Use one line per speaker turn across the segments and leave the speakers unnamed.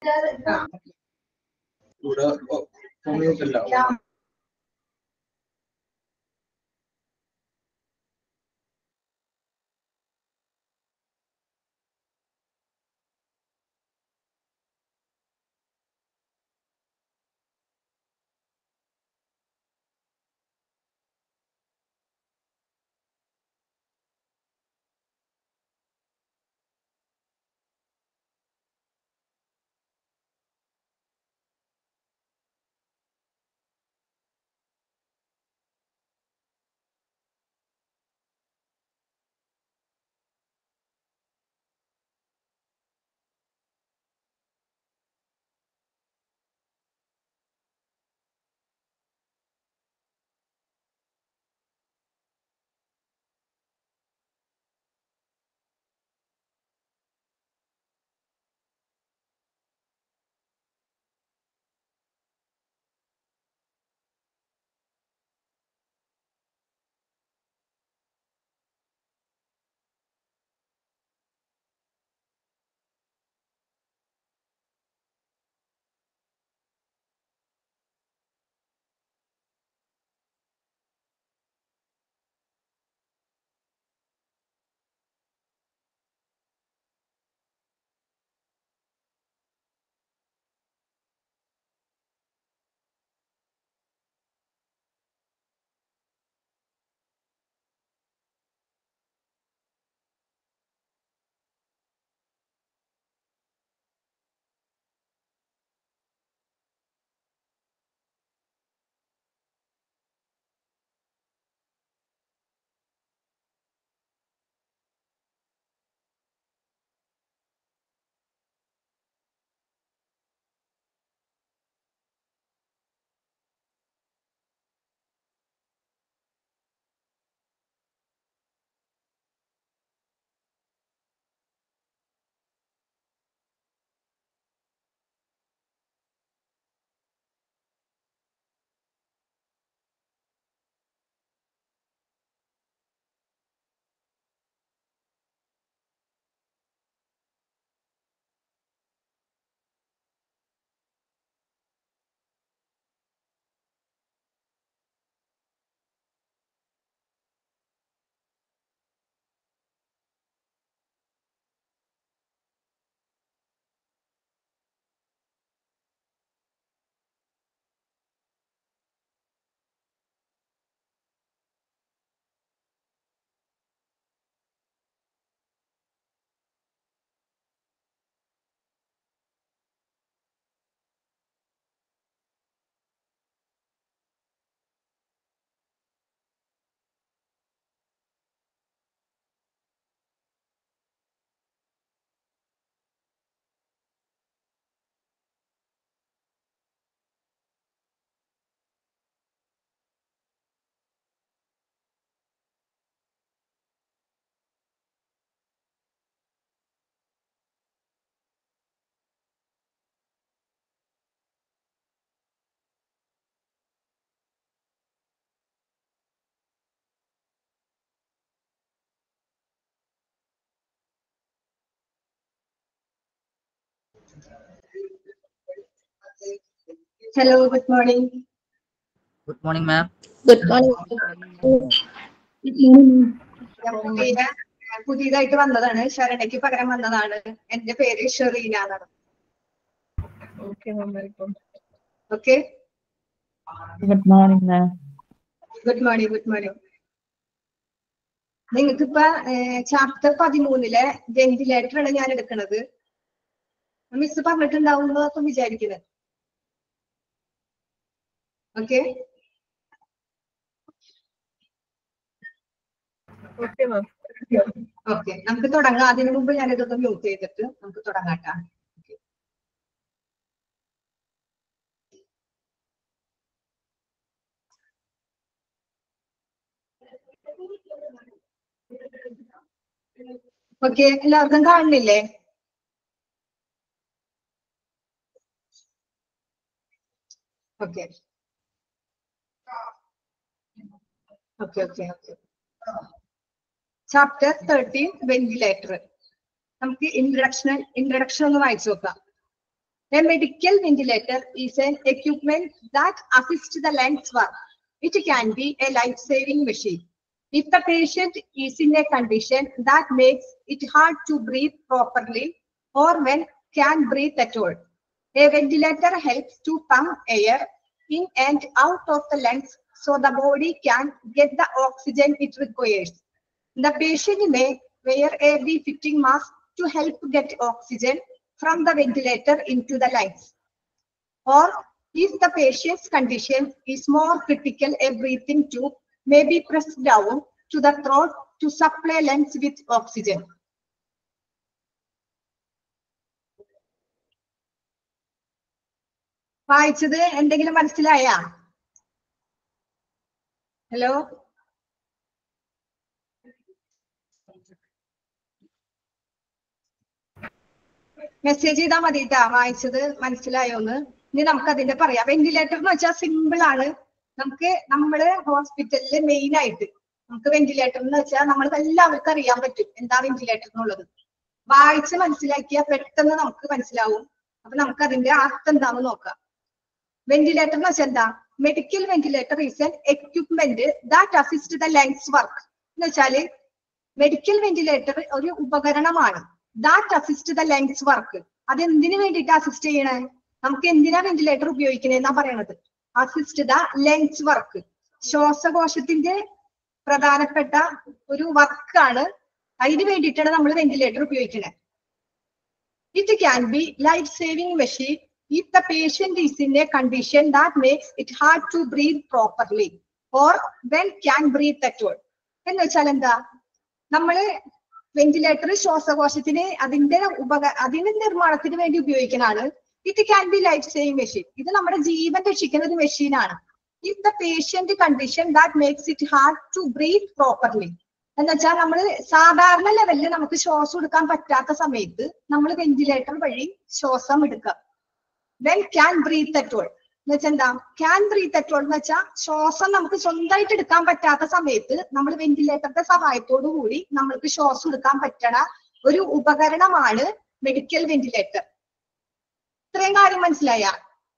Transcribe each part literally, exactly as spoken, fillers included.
ഇവിടെ കമ്മ്യൂട്ടില്ല.
Hello, good morning.
Good morning, ma'am.
Good morning.
പുതിയതായിട്ട് വന്നതാണ്, ശരണയ്ക്ക് പകരം വന്നതാണ്. എന്റെ പേര് ഷെറീന എന്നാണ്.
Okay, ma'am. Welcome.
Okay,
Good morning, ma'am.
Good morning good morning നിങ്ങൾക്കിപ്പോ ചാപ്റ്റർ പതിമൂന്നിലെ വെന്റിലേറ്റർ ആണ് ഞാൻ എടുക്കുന്നത്. മിസ് പറഞ്ഞിട്ടുണ്ടാവുന്നു അപ്പം വിചാരിക്കുന്നത്. Okay
Okay, ma'am.
ഓക്കെ, നമുക്ക് തുടങ്ങാം. അതിനു മുമ്പ് ഞാൻ ഇതൊക്കെ മ്യൂട്ട് ചെയ്തിട്ട് നമുക്ക് തുടങ്ങാട്ടാ. ഓക്കെ, എല്ലാവർക്കും കാണുന്നില്ലേ? Okay okay okay okay chapter thirteen ventilator. നമുക്ക് ഇൻട്രഡക്ഷൻ ഇൻട്രഡക്ഷൻ ഒന്ന് വായിച്ചു നോക്കാം. A medical ventilator is an equipment that assists the lungs work. It can be a life-saving machine. If the patient is in a condition that makes it hard to breathe properly or when can't breathe at all, a ventilator helps to pump air in and out of the lungs so the body can get the oxygen it requires. The patient may wear a befitting mask to help get oxygen from the ventilator into the lungs. Or if the patient's condition is more critical, a breathing tube may be pressed down to the throat to supply lungs with oxygen. വായിച്ചത് എന്തെങ്കിലും മനസ്സിലായ? Hello, message ചെയ്താൽ മതി കേട്ടാ വായിച്ചത് മനസ്സിലായോന്ന്. ഇനി നമുക്ക് അതിന്റെ പറയാം. വെന്റിലേറ്റർ എന്ന് വെച്ചാൽ സിമ്പിൾ ആണ്. നമുക്ക് നമ്മള് ഹോസ്പിറ്റലില് മെയിൻ ആയിട്ട് നമുക്ക് വെന്റിലേറ്റർ എന്ന് വെച്ചാൽ നമ്മൾക്ക് എല്ലാവർക്കും അറിയാൻ പറ്റും എന്താ വെന്റിലേറ്റർ എന്നുള്ളത്. വായിച്ച് മനസ്സിലാക്കിയാൽ പെട്ടെന്ന് നമുക്ക് മനസ്സിലാവും. അപ്പൊ നമുക്ക് അതിന്റെ അർത്ഥം എന്താന്ന് നോക്കാം. വെന്റിലേറ്റർ എന്ന് വെച്ചാൽ എന്താ? Medical ventilator is an equipment that assist the lungs work. എന്ന് വെച്ചാല് മെഡിക്കൽ വെന്റിലേറ്റർ ഒരു ഉപകരണമാണ്. That assist the lungs work. അത് എന്തിനു വേണ്ടിയിട്ട് അസിസ്റ്റ് ചെയ്യണേ? നമുക്ക് എന്തിനാ വെന്റിലേറ്റർ ഉപയോഗിക്കണേന്നാ പറയണത്. Assist the lungs work. ശ്വാസകോശത്തിന്റെ പ്രധാനപ്പെട്ട ഒരു വർക്കാണ്. അതിന് വേണ്ടിയിട്ടാണ് നമ്മൾ വെന്റിലേറ്റർ ഉപയോഗിക്കുന്നത്. It can be life-saving machine if the patient is in a condition that makes it hard to breathe properly or when can breathe at all. എന്ന് വെച്ചാൽ എന്താ? നമ്മള് വെന്റിലേറ്റർ ശ്വാസകോശത്തിന് അതിന്റെ ഉപക അതിന്റെ നിർമ്മാണത്തിന് വേണ്ടി ഉപയോഗിക്കുന്നതാണ്. It can be life saving machine. ഇത് നമ്മുടെ ജീവൻ രക്ഷിക്കുന്ന ഒരു മെഷീനാണ്. If the patient condition that makes it hard to breathe properly. എന്ന് വെച്ചാൽ നമ്മൾ സാധാരണ ലെവലിൽ നമുക്ക് ശ്വാസം എടുക്കാൻ പറ്റാത്ത സമയത്ത് നമ്മൾ വെന്റിലേറ്റർ വഴി ശ്വാസം എടുക്കുക. When can breathe at all എന്ന് വെച്ചാൽ എന്താ? ക്യാൻ ബ്രീത്ത് അറ്റ് ഓൾ എന്ന് വെച്ചാൽ ശ്വാസം നമുക്ക് സ്വന്തമായിട്ട് എടുക്കാൻ പറ്റാത്ത സമയത്ത് നമ്മൾ വെന്റിലേറ്ററിന്റെ സഹായത്തോടു കൂടി നമ്മൾക്ക് ശ്വാസം എടുക്കാൻ പറ്റണ ഒരു ഉപകരണമാണ് മെഡിക്കൽ വെന്റിലേറ്റർ. ഇത്രയും കാര്യം മനസ്സിലായ?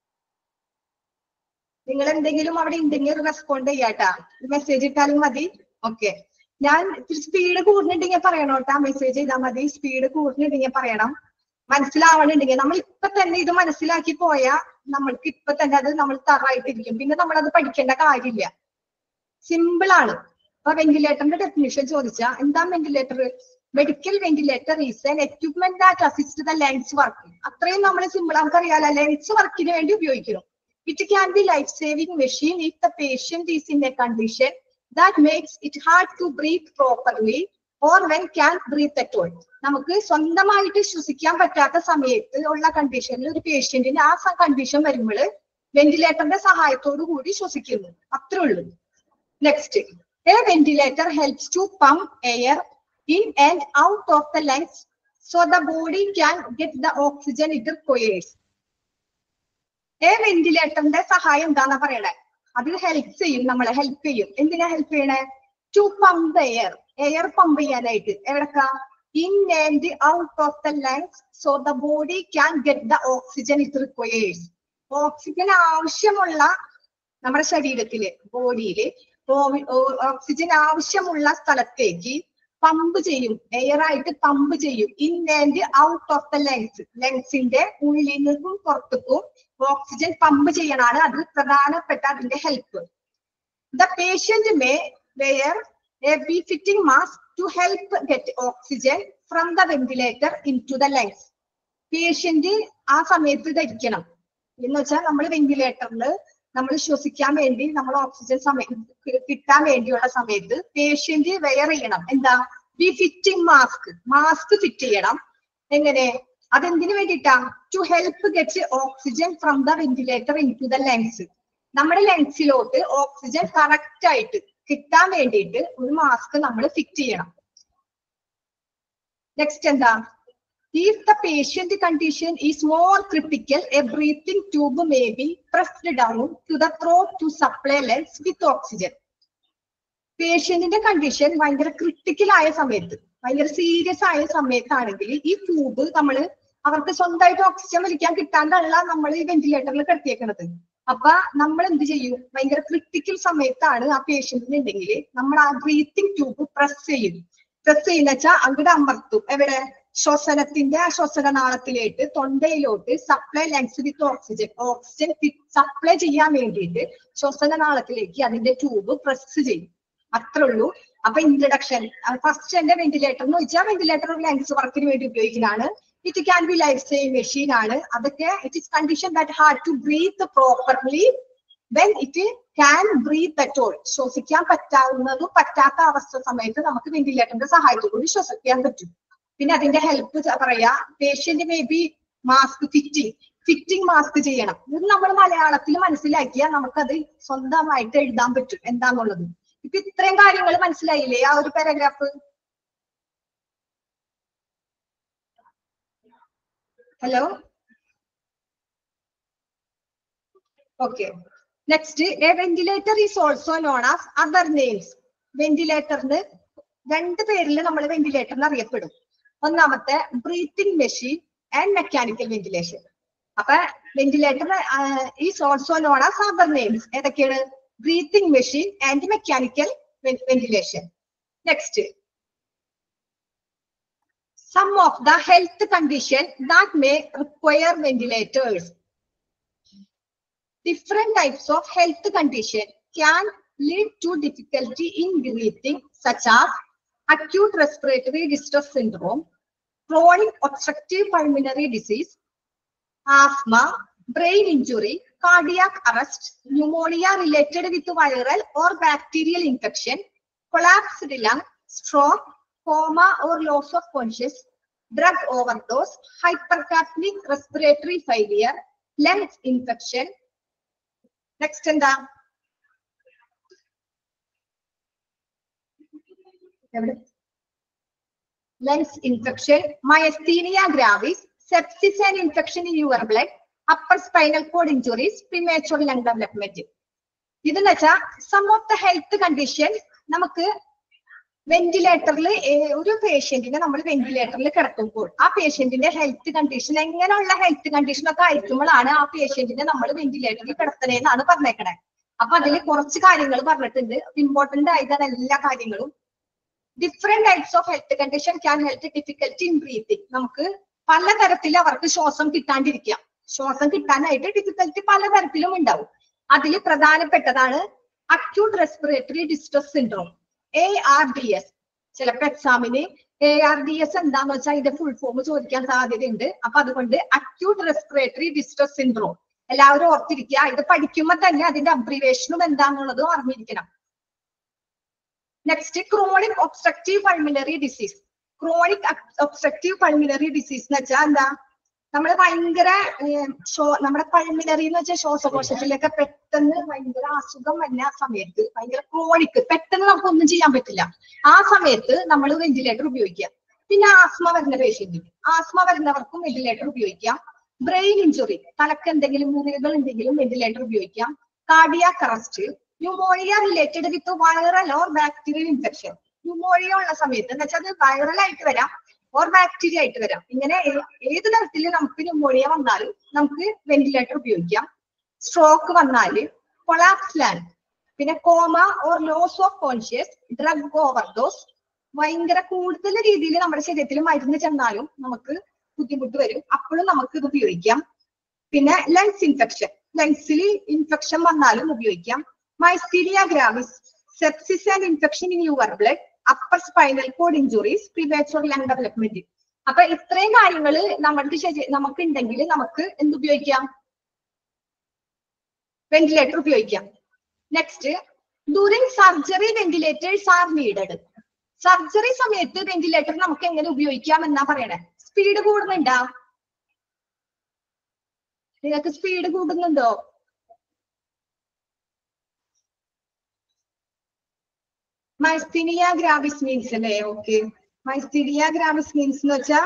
നിങ്ങൾ എന്തെങ്കിലും അവിടെ ഉണ്ടെങ്കിൽ റെസ്പോണ്ട് ചെയ്യാട്ടാ. മെസ്സേജ് ഇട്ടാലും മതി. ഓക്കെ, ഞാൻ സ്പീഡ് കൂടുന്നുണ്ടെങ്കിൽ പറയണോട്ടാ. മെസ്സേജ് ചെയ്താൽ മതി. സ്പീഡ് കൂടുന്നുണ്ടെങ്കിൽ പറയണം. മനസ്സിലാവണുണ്ടെങ്കിൽ നമ്മൾ ഇപ്പൊ തന്നെ ഇത് മനസ്സിലാക്കി പോയാൽ നമ്മൾക്ക് ഇപ്പൊ തന്നെ അത് നമ്മൾ തറായിട്ടിരിക്കും. പിന്നെ നമ്മൾ അത് പഠിക്കേണ്ട കാര്യമില്ല. സിമ്പിൾ ആണ്. അപ്പൊ വെന്റിലേറ്ററിന്റെ ഡെഫിനിഷൻ ചോദിച്ചാൽ എന്താ ventilator? Medical ventilator is an equipment that assist the lungs work. അത്രയും നമ്മൾ സിമ്പിൾ നമുക്ക് അറിയാലോ. ലങ്സ് വർക്കിന് വേണ്ടി ഉപയോഗിക്കുന്നു. It can be life saving machine if the patient is in a condition that makes it hard to breathe properly or when can breathe at all. നമുക്ക് സ്വന്തമായിട്ട് ശ്വസിക്കാൻ പറ്റാത്ത സമയത്ത് ഉള്ള കണ്ടീഷനിൽ ഒരു പേഷ്യന്റിന് ആ കണ്ടീഷൻ വരുമ്പോൾ വെന്റിലേറ്ററിന്റെ സഹായത്തോടു കൂടി ശ്വസിക്കുന്നു. അത്രേ ഉള്ളൂ. Next, a ventilator helps to pump air in and out of the lungs so the body can get the oxygen it requires. A ventilatorന്റെ സഹായം എന്താന്നാ പറയണേ? അത് ഹെൽപ്പ് ചെയ്യും, നമ്മളെ ഹെൽപ്പ് ചെയ്യും. എന്തിനാ ഹെൽപ്പ് ചെയ്യണേ? To pump air. Air pump ചെയ്യാനായിട്ട്. എവിടക്കാ? In and out of the lungs so the body can get the oxygen it requires. Oxygen ആവശ്യമുള്ള നമ്മുടെ ശരീരത്തില് ബോഡിയില് ഓക്സിജൻ ആവശ്യമുള്ള സ്ഥലത്തേക്ക് പമ്പ് ചെയ്യും. എയർ ആയിട്ട് പമ്പ് ചെയ്യും. In and out of the lungs. ലങ്സിന്റെ ഉള്ളിൽ നിന്നും പുറത്തേക്കും ഓക്സിജൻ പമ്പ് ചെയ്യണാണ് അത് പ്രധാനപ്പെട്ട അതിന്റെ help. The patient may wear a befitting mask to help get oxygen from the ventilator into the lungs. Patient ആ സമയത്ത് ധരിക്കണം. എന്ന് വെച്ചാൽ നമ്മൾ വെന്റിലേറ്ററിൽ നമ്മൾ ശ്വസിക്കാൻ വേണ്ടി നമ്മൾ ഓക്സിജൻ സമയം കിട്ടാൻ വേണ്ടിയുള്ള സമയത്ത് പേഷ്യന്റ് വെയർ ചെയ്യണം. എന്താ? Befitting mask. മാസ്ക് ഫിറ്റ് ചെയ്യണം. എങ്ങനെ? അതെന്തിനു വേണ്ടിയിട്ടാ? To help get oxygen from the ventilator into the lungs. നമ്മുടെ ലങ്സിലോട്ട് ഓക്സിജൻ കറക്റ്റ് ആയിട്ട് കിട്ടാൻ വേണ്ടിയിട്ട് ഒരു മാസ്ക് നമ്മൾ ഫിറ്റ് ചെയ്യണം. നെക്സ്റ്റ് എന്താ? If the patient condition is more critical, a breathing tube may be pressed down to the throat to supply lungs with oxygen. പേഷ്യന്റിന്റെ കണ്ടീഷൻ ഭയങ്കര ക്രിട്ടിക്കൽ ആയ സമയത്ത്, ഭയങ്കര സീരിയസ് ആയ സമയത്താണെങ്കിൽ ഈ ട്യൂബ് നമ്മൾ അവർക്ക് സ്വന്തമായിട്ട് ഓക്സിജൻ വലിക്കാൻ കിട്ടാണ്ടല്ല നമ്മൾ ഈ വെന്റിലേറ്ററിൽ കിടത്തിയേക്കണത്. അപ്പൊ നമ്മൾ എന്ത് ചെയ്യും? ഭയങ്കര ക്രിട്ടിക്കൽ സമയത്താണ് ആ പേഷ്യന്റിന് ഉണ്ടെങ്കിൽ നമ്മൾ ആ ബ്രീത്തിങ് ട്യൂബ് പ്രസ് ചെയ്യും. പ്രസ് ചെയ്യുന്ന വെച്ചാൽ അവിടെ അമർത്തും. എവിടെ? ശ്വസനത്തിന്റെ ആ ശ്വസനനാളത്തിലേക്ക് തൊണ്ടയിലോട്ട് supply lungs with oxygen oxygen supply ചെയ്യാൻ വേണ്ടിയിട്ട് ശ്വസനനാളത്തിലേക്ക് അതിന്റെ ട്യൂബ് പ്രസ് ചെയ്യും. അത്രേ ഉള്ളൂ. അപ്പൊ ഇൻട്രഡക്ഷൻ ഫസ്റ്റ് എന്റെ വെന്റിലേറ്റർ എന്ന് വെച്ചാൽ വെന്റിലേറ്റർ ലങ്സ് വർക്കിന് വേണ്ടി ഉപയോഗിക്കുന്നതാണ്. It can be life saving machine ആണ്. അതൊക്കെ it is condition that hard to breathe properly when it can breathe at all. ശ്വസിക്കാൻ പറ്റാവുന്നതും പറ്റാത്ത അവസ്ഥ സമയത്ത് നമുക്ക് വെന്റിലേറ്ററിന്റെ സഹായത്തോടുകൂടി ശ്വസിക്കാൻ പറ്റും. പിന്നെ അതിന്റെ ഹെൽപ്പ് പറയാ, patient may be mask fitting fitting mask ചെയ്യണം. ഇത് നമ്മൾ മലയാളത്തിൽ മനസ്സിലാക്കിയാൽ നമുക്കത് സ്വന്തമായിട്ട് എഴുതാൻ പറ്റും എന്താന്നുള്ളത്. ഇപ്പൊ ഇത്രയും കാര്യങ്ങൾ മനസ്സിലായില്ലേ ആ ഒരു paragraph? Hello, okay. Next, a ventilator is also known as other names. വെന്റിലേറ്ററിന് രണ്ട് പേരിൽ നമ്മൾ വെന്റിലേറ്ററിന് അറിയപ്പെടും. ഒന്നാമത്തെ breathing machine and mechanical ventilation. അപ്പൊ ventilator is also known as other names. ഏതൊക്കെയാണ്? Breathing machine and mechanical ventilation. Next, some of the health conditions that may require ventilators. Different types of health condition can lead to difficulty in breathing, such as acute respiratory distress syndrome, chronic obstructive pulmonary disease, asthma, brain injury, cardiac arrest, pneumonia related with viral or bacterial infection, collapsed lung, stroke, coma or loss of conscious, drug overdose, hypercapnic respiratory failure, lungs infection. Next എന്താ? Lungs infection, myasthenia gravis, sepsis and infection in your blood, upper spinal cord injuries, premature lung development. ഇതെന്ന് വെച്ചാൽ some of the health condition നമുക്ക് വെന്റിലേറ്ററിൽ ഒരു പേഷ്യന്റിനെ നമ്മൾ വെന്റിലേറ്ററിൽ കിടത്തുമ്പോൾ ആ പേഷ്യന്റിന്റെ ഹെൽത്ത് കണ്ടീഷൻ എങ്ങനെയുള്ള ഹെൽത്ത് കണ്ടീഷൻ ഒക്കെ ആയിരിക്കുമ്പോഴാണ് ആ പേഷ്യന്റിനെ നമ്മൾ വെന്റിലേറ്ററിൽ കിടത്തണേന്നാണ് പറഞ്ഞേക്കണേ. അപ്പൊ അതിൽ കുറച്ച് കാര്യങ്ങൾ പറഞ്ഞിട്ടുണ്ട്. ഇമ്പോർട്ടന്റ് ആയതാണ് എല്ലാ കാര്യങ്ങളും. Different types of health condition can health difficulty in breathing. നമുക്ക് പലതരത്തിൽ അവർക്ക് ശ്വാസം കിട്ടാണ്ടിരിക്കാം. ശ്വാസം കിട്ടാനായിട്ട് ഡിഫിക്കൽറ്റി പലതരത്തിലും ഉണ്ടാവും. അതിൽ പ്രധാനപ്പെട്ടതാണ് acute respiratory distress syndrome, A R D S. ചിലപ്പോ എക്സാമിന് എ ആർ ഡി എസ് എന്താന്ന് വെച്ചാൽ അതിന്റെ ഫുൾ ഫോം ചോദിക്കാൻ സാധ്യതയുണ്ട്. അപ്പൊ അതുകൊണ്ട് അക്യൂട്ട് റെസ്പിറേറ്ററി ഡിസ്ട്രസ് സിൻഡ്രോം എല്ലാവരും ഓർത്തിരിക്കുക. ഇത് പഠിക്കുമ്പോൾ തന്നെ അതിന്റെ അബ്രിവേഷനും എന്താന്നുള്ളതും അറിഞ്ഞിരിക്കണം. Next, chronic obstructive pulmonary disease. Chronic obstructive pulmonary disease എന്ന് വെച്ചാൽ എന്താ? നമ്മൾ ഭയങ്കര നമ്മുടെ പൾമിനറി എന്ന് വെച്ചാൽ ശ്വാസകോശത്തിലൊക്കെ പെട്ടെന്ന് ഭയങ്കര അസുഖം വരുന്ന സമയത്ത്, ഭയങ്കര ക്രോണിക് പെട്ടെന്ന് നമുക്കൊന്നും ചെയ്യാൻ പറ്റില്ല. ആ സമയത്ത് നമ്മൾ വെന്റിലേറ്റർ ഉപയോഗിക്കാം. പിന്നെ ആസ്മ വരുന്ന പേഷ്യന്റിന്, ആസ്മ വരുന്നവർക്കും വെന്റിലേറ്റർ ഉപയോഗിക്കാം. ബ്രെയിൻ ഇഞ്ചുറി, തലക്ക് എന്തെങ്കിലും മുറിവുകൾ ഉണ്ടെങ്കിലും വെന്റിലേറ്റർ ഉപയോഗിക്കാം. Cardiac arrest, pneumonia related with viral or bacterial infection. Pneumonia ഉള്ള സമയത്ത് എന്ന് വെച്ചാൽ അത് വൈറൽ ആയിട്ട് വരാം ഓർ ബാക്ടീരിയ ആയിട്ട് വരാം. ഇങ്ങനെ ഏത് തരത്തിൽ നമുക്ക് ന്യൂമോണിയ വന്നാലും നമുക്ക് വെന്റിലേറ്റർ ഉപയോഗിക്കാം. സ്ട്രോക്ക് വന്നാല്, കൊളാപ്സ് ലങ്, പിന്നെ coma or loss of conscious, drug overdose. ഭയങ്കര കൂടുതൽ രീതിയിൽ നമ്മുടെ ശരീരത്തിൽ മരുന്ന് ചെന്നാലും നമുക്ക് ബുദ്ധിമുട്ട് വരും. അപ്പോഴും നമുക്ക് ഇത് ഉപയോഗിക്കാം. പിന്നെ ലങ്സ് ഇൻഫെക്ഷൻ, ലങ്സിൽ ഇൻഫെക്ഷൻ വന്നാലും ഉപയോഗിക്കാം. Myasthenia gravis, sepsis and infection in your blood, upper spinal cord injuries, premature lung development. അപ്പൊ ഇത്രയും കാര്യങ്ങൾ നമ്മൾക്ക് ശരി നമുക്ക് ഉണ്ടെങ്കിൽ നമുക്ക് എന്തുപയോഗിക്കാം? വെന്റിലേറ്റർ ഉപയോഗിക്കാം. Next, during surgery ventilators are needed. Surgery സമയത്ത് വെന്റിലേറ്റർ നമുക്ക് എങ്ങനെ ഉപയോഗിക്കാം എന്നാ പറയണേ. സ്പീഡ് കൂടുന്നുണ്ടോ? നിങ്ങൾക്ക് സ്പീഡ് കൂടുന്നുണ്ടോ? മൈസ്തീനിയ ഗ്രാവിസ് മീൻസ് അല്ലേ? ഓക്കെ, മൈസ്തീനിയ ഗ്രാവിസ് മീൻസ് എന്ന് വെച്ചാ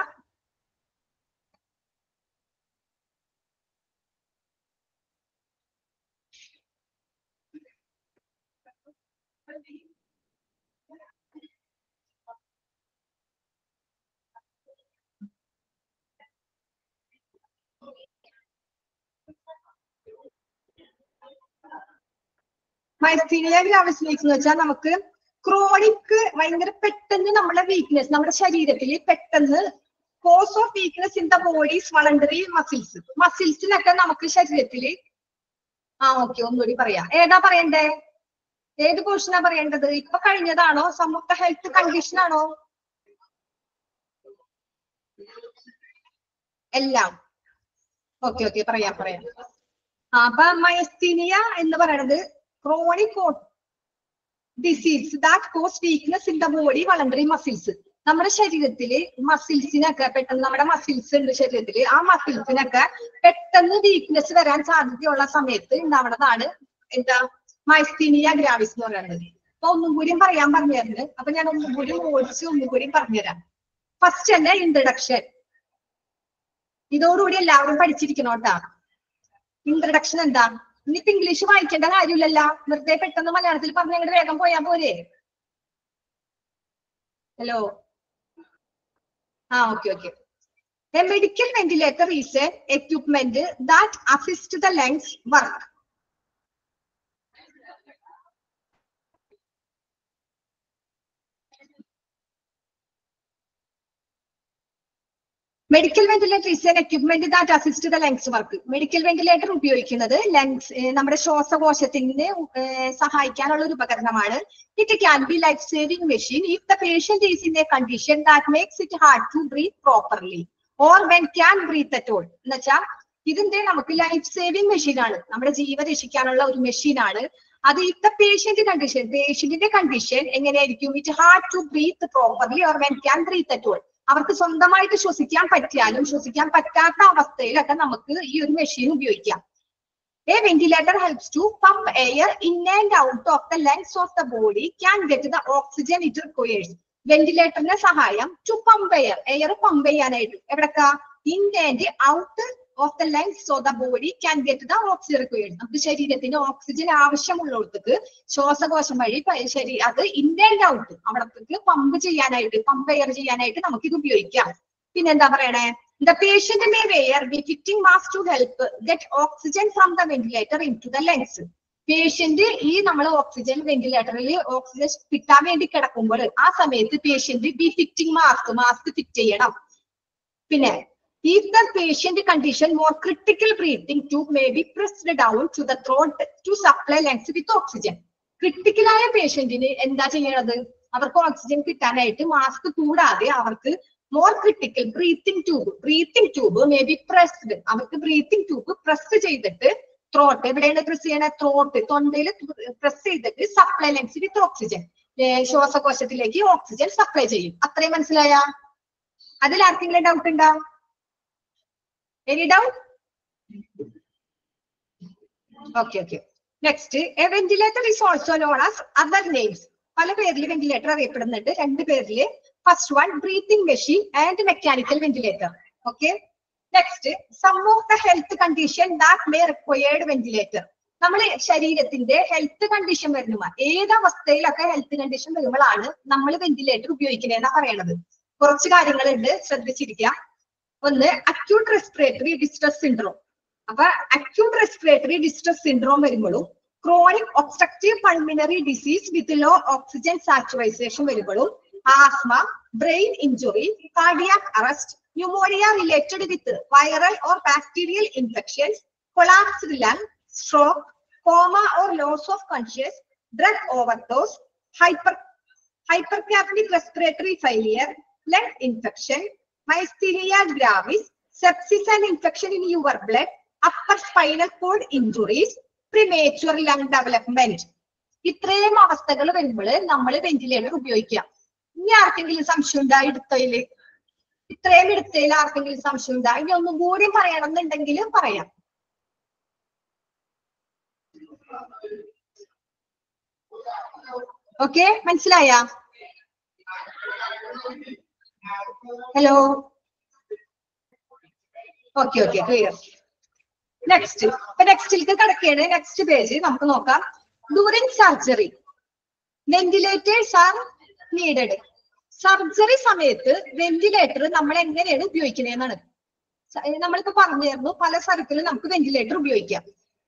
മൈസ്തീനിയ ഗ്രാവിസ് ലീക്സ് എന്ന് വെച്ചാൽ നമുക്ക് ക്രോണിക് ഭയങ്കര പെട്ടെന്ന് നമ്മുടെ വീക്ക്നെസ് നമ്മുടെ ശരീരത്തിൽ പെട്ടെന്ന് cause of weakness in the body's voluntary muscles മസിൽസിനൊക്കെ നമുക്ക് ശരീരത്തില് ആ ഓക്കെ ഒന്നുകൂടി പറയാം. ഏതാ പറയണ്ടേ? ഏത് പോർഷനാ പറയേണ്ടത്? ഇപ്പൊ കഴിഞ്ഞതാണോ? Some of the health condition ആണോ? എല്ലാം ഓക്കെ ഓക്കെ പറയാം പറയാം. ആ അപ്പൊ മയസ്തീനിയ എന്ന് പറയുന്നത് chronic disease that cause weakness in the body voluntary muscles. നമ്മുടെ ശരീരത്തില് മസിൽസിനൊക്കെ പെട്ടെന്ന് നമ്മുടെ മസിൽസ് ഉണ്ട് ശരീരത്തില്, ആ മസിൽസിനൊക്കെ പെട്ടെന്ന് വീക്ക്നെസ് വരാൻ സാധ്യതയുള്ള സമയത്ത് ഉണ്ടാവുന്നതാണ് എന്താ മൈസ്തീനിയ ഗ്രാവിസ് എന്ന് പറയുന്നത്. അപ്പൊ ഒന്നും കൂടി പറയാൻ പറഞ്ഞുതരുന്നത്. അപ്പൊ ഞാൻ ഒന്നും കൂടി ഓടിച്ച് ഒന്നും കൂടി പറഞ്ഞുതരാം. ഫസ്റ്റ് എന്റെ ഇൻട്രഡക്ഷൻ, ഇതോടുകൂടി എല്ലാവരും പഠിച്ചിരിക്കണം കേട്ടാ. ഇൻട്രഡക്ഷൻ എന്താ? ഇനിയിപ്പോ ഇംഗ്ലീഷ് വായിക്കേണ്ട കാര്യമില്ലല്ലോ, വെറുതെ പെട്ടെന്ന് മലയാളത്തിൽ പറഞ്ഞ അങ്ങോട്ട് വേഗം പോയാ പോരെ. ഹലോ ആ okay okay. A medical ventilator is an equipment that assists the lungs work. Medical ventilator is an equipment that assist the lungs work. Medical ventilator ഉപയോഗിക്കുന്നത് ലങ്സ് നമ്മുടെ ശ്വാസകോശത്തിന് സഹായിക്കാനുള്ള ഒരു ഉപകരണമാണ്. It can be life saving machine if the patient is in a condition that makes it hard to breathe properly or when can breathe at all. എന്ന് വെച്ചാൽ ഇതിന്റെ നമുക്ക് ലൈഫ് സേവിംഗ് മെഷീൻ ആണ്, നമ്മുടെ ജീവൻ രക്ഷിക്കാനുള്ള ഒരു മെഷീൻ ആണ്. അത് ഇഫ് ദ പേഷ്യന്റ് കണ്ടീഷൻ, പേഷ്യന്റിന്റെ കണ്ടീഷൻ എങ്ങനെയായിരിക്കും? It hard to breathe properly or when can breathe at all. അവർക്ക് സ്വന്തമായിട്ട് ശ്വസിക്കാൻ പറ്റിയാലും ശ്വസിക്കാൻ പറ്റാത്ത അവസ്ഥയിലൊക്കെ നമുക്ക് ഈ ഒരു മെഷീൻ ഉപയോഗിക്കാം. A ventilator helps to pump air in and out of the lungs of the body can get the oxygen it requires. വെന്റിലേറ്ററിന്റെ സഹായം to pump air, air pump ചെയ്യാനായിട്ട് എവിടക്ക in and out of the lungs of the body can get the oxygen requires. നമുക്ക് ശരീരത്തിന് oxygen ആവശ്യമുള്ളിടത്തേക്ക് ശ്വാസകോശം വഴി ശരീ അത് ഇൻ ആൻഡ് ഔട്ട് അവിടത്തേക്ക് പമ്പ് ചെയ്യാനായിട്ട് പമ്പ് എയർ ചെയ്യാനായിട്ട് നമുക്ക് ഇത് ഉപയോഗിക്കാം. പിന്നെന്താ പറയണേ? The patient may wear be fitting mask to help get oxygen from the ventilator into the lungs. Patient ഈ നമ്മൾ ഓക്സിജൻ വെന്റിലേറ്ററിൽ ഓക്സിജൻ കിട്ടാൻ വേണ്ടി കിടക്കുമ്പോൾ ആ സമയത്ത് patient be fitting mask mask fit ചെയ്യണം. പിന്നെ if the patient condition more critical breathing tube may be pressed down to the throat to supply lungs with oxygen. Critical ആയ പേഷ്യന്റിന് എന്താ ചെയ്യണത്? അവർക്ക് ഓക്സിജൻ കിട്ടാനായിട്ട് മാസ്ക് കൂടാതെ അവർക്ക് more critical breathing tube breathing tube may be pressed അവർക്ക് breathing tube press ചെയ്തിട്ട് ത്രോട്ട് എവിടെയാണ് പ്രസ് ചെയ്യണ? ത്രോട്ട് തൊണ്ടയിൽ പ്രസ് ചെയ്തിട്ട് സപ്ലൈ ലങ്സ് വിത്ത് ഓക്സിജൻ, ശ്വാസകോശത്തിലേക്ക് ഓക്സിജൻ സപ്ലൈ ചെയ്യും. അത്രയും മനസ്സിലായ? അതിൽ ആർക്കെങ്കിലും ഡൗട്ട് ഉണ്ടോ? Any doubt? Okay, okay. Next, a ventilator is also known as other names. പല പേരിൽ വെന്റിലേറ്റർ അറിയപ്പെടുന്നുണ്ട്. രണ്ട് പേരില്. First one breathing machine and mechanical ventilator. Okay. Next, some of the health condition that may required ventilator. നമ്മളെ ശരീരത്തിന്റെ health condition വരുന്ന ഏത് അവസ്ഥയിലൊക്കെ health condition വരുമ്പോഴാണ് നമ്മൾ വെന്റിലേറ്റർ ഉപയോഗിക്കുന്നതെന്നാ പറയണത്. കുറച്ച് കാര്യങ്ങളുണ്ട്, ശ്രദ്ധിച്ചിരിക്കുക. ഒന്ന് അക്യൂട്ട് റെസ്പിറേറ്ററി ഡിസ്ട്രസ് സിൻഡ്രോം. അപ്പൊ അക്യൂട്ട് റെസ്പിറേറ്ററി ഡിസ്ട്രസ് സിൻഡ്രോം വരുമ്പോഴും chronic obstructive pulmonary disease with low oxygen saturation വരുമ്പോഴും asthma, brain injury, cardiac arrest, pneumonia related with viral or bacterial infections, collapsed lung, stroke, coma or loss of conscious, drug overdose, hyper hypercapnic respiratory failure, lung infection, Myasthenia gravis, sepsis and infection in your blood, upper spinal cord injuries, premature lung development. ഇത്രയും അവസ്ഥകൾ വരുമ്പോൾ നമ്മൾ ventilator ഉപയോഗിക്കാം. ഇനി ആർക്കെങ്കിലും സംശയം ഉണ്ടാ? എടുത്തതില് ഇത്രയും എടുത്തതിൽ ആർക്കെങ്കിലും സംശയം ഉണ്ടാ? ഇനി ഒന്നും കൂടി പറയണമെന്നുണ്ടെങ്കിൽ പറയാം. ഓക്കെ, മനസ്സിലായ? Hello, okay okay clear. Next, ഇപ്പൊ നെക്സ്റ്റിലേക്ക് കിടക്കുകയാണ്. നെക്സ്റ്റ് പേജ് നമുക്ക് നോക്കാം. During surgery ventilators are needed. Surgery സമയത്ത് വെന്റിലേറ്റർ നമ്മൾ എങ്ങനെയാണ് ഉപയോഗിക്കുന്നതെന്നാണ് നമ്മളിപ്പോ പറഞ്ഞിരുന്നു. പല സ്ഥലത്തിലും നമുക്ക് വെന്റിലേറ്റർ ഉപയോഗിക്കാം.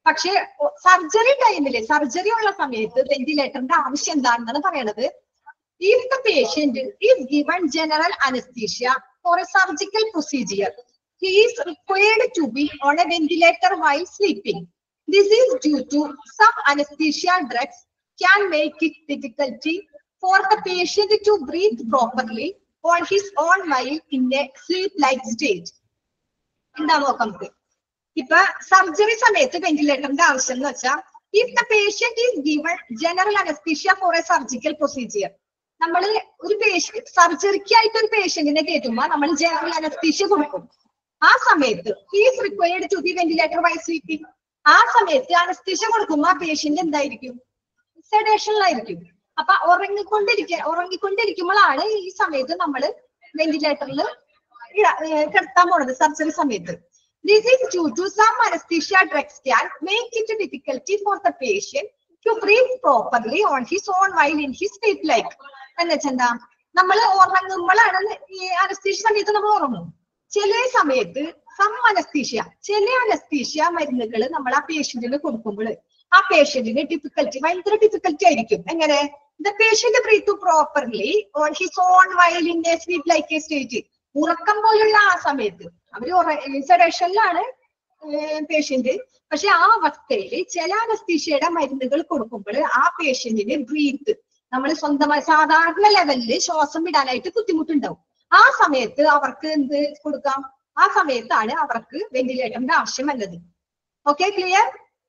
പക്ഷെ സർജറി ടൈമില് സർജറി ഉള്ള സമയത്ത് വെന്റിലേറ്ററിന്റെ ആവശ്യം എന്താണെന്നാണ് പറയണത്. If the patient is given general anesthesia for a surgical procedure, he is required to be on a ventilator while sleeping. This is due to some anesthesia drugs can make it difficulty for the patient to breathe properly on his own while in a sleep-like state. എന്താ നോക്കാം നമുക്ക്. ഇപ്പൊ surgery സമയത്ത് വെന്റിലേറ്ററിന്റെ ആവശ്യം എന്ന് വെച്ചാൽ if the patient is given general anesthesia for a surgical procedure, നമ്മൾ ഒരു പേഷ്യന്റ് സർജറിക്ക് ആയിട്ട് ഒരു പേഷ്യന്റിനെ കയറ്റുമ്പോ നമ്മൾ ജനറൽ അനസ്തീഷ്യ കൊടുക്കും. ആ സമയത്ത് he's required to be ventilator while sleeping. ആ സമയത്ത് അനസ്തീഷ്യ കൊടുക്കുമ്പോ ആ പേഷ്യന്റ് എന്തായിരിക്കും? സെഡേഷനിലായിരിക്കും. അപ്പൊ ഉറങ്ങിക്കൊണ്ടിരിക്ക ഉറങ്ങിക്കൊണ്ടിരിക്കുമ്പോഴാണ് ഈ സമയത്ത് നമ്മൾ വെന്റിലേറ്ററിൽ കിടത്താൻ പോണത് സർജറി സമയത്ത്. This is due to some anesthesia drugs can make it difficulty for the patient to breathe properly on his own while in his sleep like. എന്ന് വെച്ചാ നമ്മൾ ഉറങ്ങുമ്പോഴാണ് ഈ അനസ്തീഷ്യ സമയത്ത് നമ്മൾ ഉറങ്ങും. ചില സമയത്ത് സം അനസ്തീഷ്യ ചില അനസ്തീഷ്യ മരുന്നുകൾ നമ്മൾ ആ പേഷ്യന്റിന് കൊടുക്കുമ്പോൾ ആ പേഷ്യന്റിന് ഡിഫിക്കൽറ്റി ഭയങ്കര ഡിഫിക്കൽറ്റി ആയിരിക്കും. എങ്ങനെ? The patient breathe properly on his on while in a sleep like a state. ഉറക്കം പോലുള്ള ആ സമയത്ത് അവര് സെഡേഷനിലാണ് പേഷ്യന്റ്. പക്ഷെ ആ അവസ്ഥയിൽ ചില അനസ്തീഷ്യയുടെ മരുന്നുകൾ കൊടുക്കുമ്പോൾ ആ പേഷ്യന്റിന് ബ്രീത്ത് നമ്മൾ സ്വന്തമായി സാധാരണ ലെവലില് ശ്വാസം വിടാനായിട്ട് ബുദ്ധിമുട്ടുണ്ടാവും. ആ സമയത്ത് അവർക്ക് എന്ത് കൊടുക്കാം? ആ സമയത്താണ് അവർക്ക് വെന്റിലേറ്ററിന്റെ ആവശ്യം വന്നത്. Okay, clear?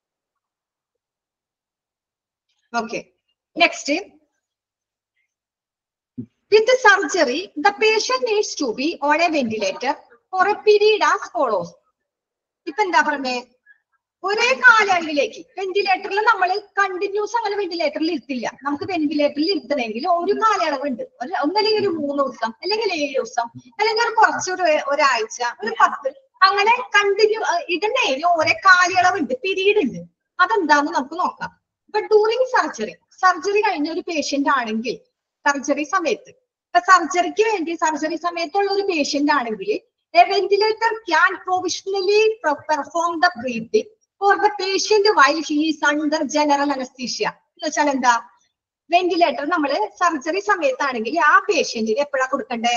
Okay, next. With the surgery, the patient needs to be on a ventilator for a period as follows. ഇപ്പൊ എന്താ പറഞ്ഞേ? ഒരേ കാലയളവിലേക്ക് വെന്റിലേറ്ററിൽ നമ്മൾ കണ്ടിന്യൂസ് അങ്ങനെ വെന്റിലേറ്ററിൽ ഇരുത്തില്ല. നമുക്ക് വെന്റിലേറ്ററിൽ ഇരുത്തണമെങ്കിൽ ഒരു കാലയളവുണ്ട്. ഒന്നല്ലെങ്കിൽ ഒരു മൂന്ന് ദിവസം, അല്ലെങ്കിൽ ഏഴ് ദിവസം, അല്ലെങ്കിൽ ഒരു കുറച്ചൊരു ഒരാഴ്ച, ഒരു പത്ത്, അങ്ങനെ കണ്ടിന്യൂ ഇടണേലും ഒരേ കാലയളവുണ്ട്, പീരീഡ് ഉണ്ട്. അതെന്താന്ന് നമുക്ക് നോക്കാം. ഇപ്പൊ ഡ്യൂറിങ് സർജറി സർജറി കഴിഞ്ഞ ഒരു പേഷ്യന്റ് ആണെങ്കിൽ സർജറി സമയത്ത് ഇപ്പൊ സർജറിക്ക് വേണ്ടി സർജറി സമയത്തുള്ള ഒരു പേഷ്യന്റ് ആണെങ്കിൽ a ventilator can provisionally perform the breathing for the patient while he is under general anesthesia. എന്ന് വെച്ചാൽ എന്താ? വെന്റിലേറ്റർ നമ്മൾ സർജറി സമയത്താണെങ്കിൽ ആ പേഷ്യന്റിന് എപ്പോഴാ കൊടുക്കണ്ടേ?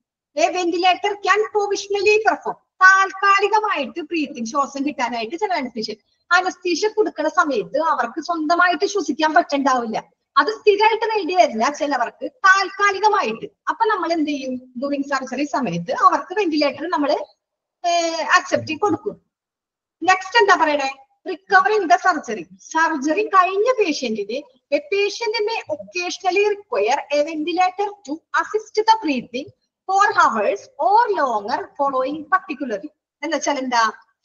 a ventilator can provisionally perform, താൽക്കാലികമായിട്ട് ബ്രീത്തിങ് ശ്വാസം കിട്ടാനായിട്ട് ചില അനസ്തീഷ്യ അനസ്തീഷ്യ കൊടുക്കുന്ന സമയത്ത് അവർക്ക് സ്വന്തമായിട്ട് ശ്വസിക്കാൻ പറ്റണ്ടാവില്ല. അത് സ്ഥിരമായിട്ട് വേണ്ടി വരില്ല, ചിലവർക്ക് താൽക്കാലികമായിട്ട്. അപ്പൊ നമ്മൾ എന്ത് ചെയ്യും? ഡ്യൂറിങ് സർജറി സമയത്ത് അവർക്ക് വെന്റിലേറ്റർ നമ്മൾ അക്സെപ്റ്റ് കൊടുക്കും. നെക്സ്റ്റ് എന്താ പറയണേ? Recovering the surgery. സർജറി കഴിഞ്ഞ പേഷ്യന്റിന് a patient may occasionally require a ventilator to assist the breathing for hours or longer following particularly. എന്ന് വെച്ചാൽ എന്താ?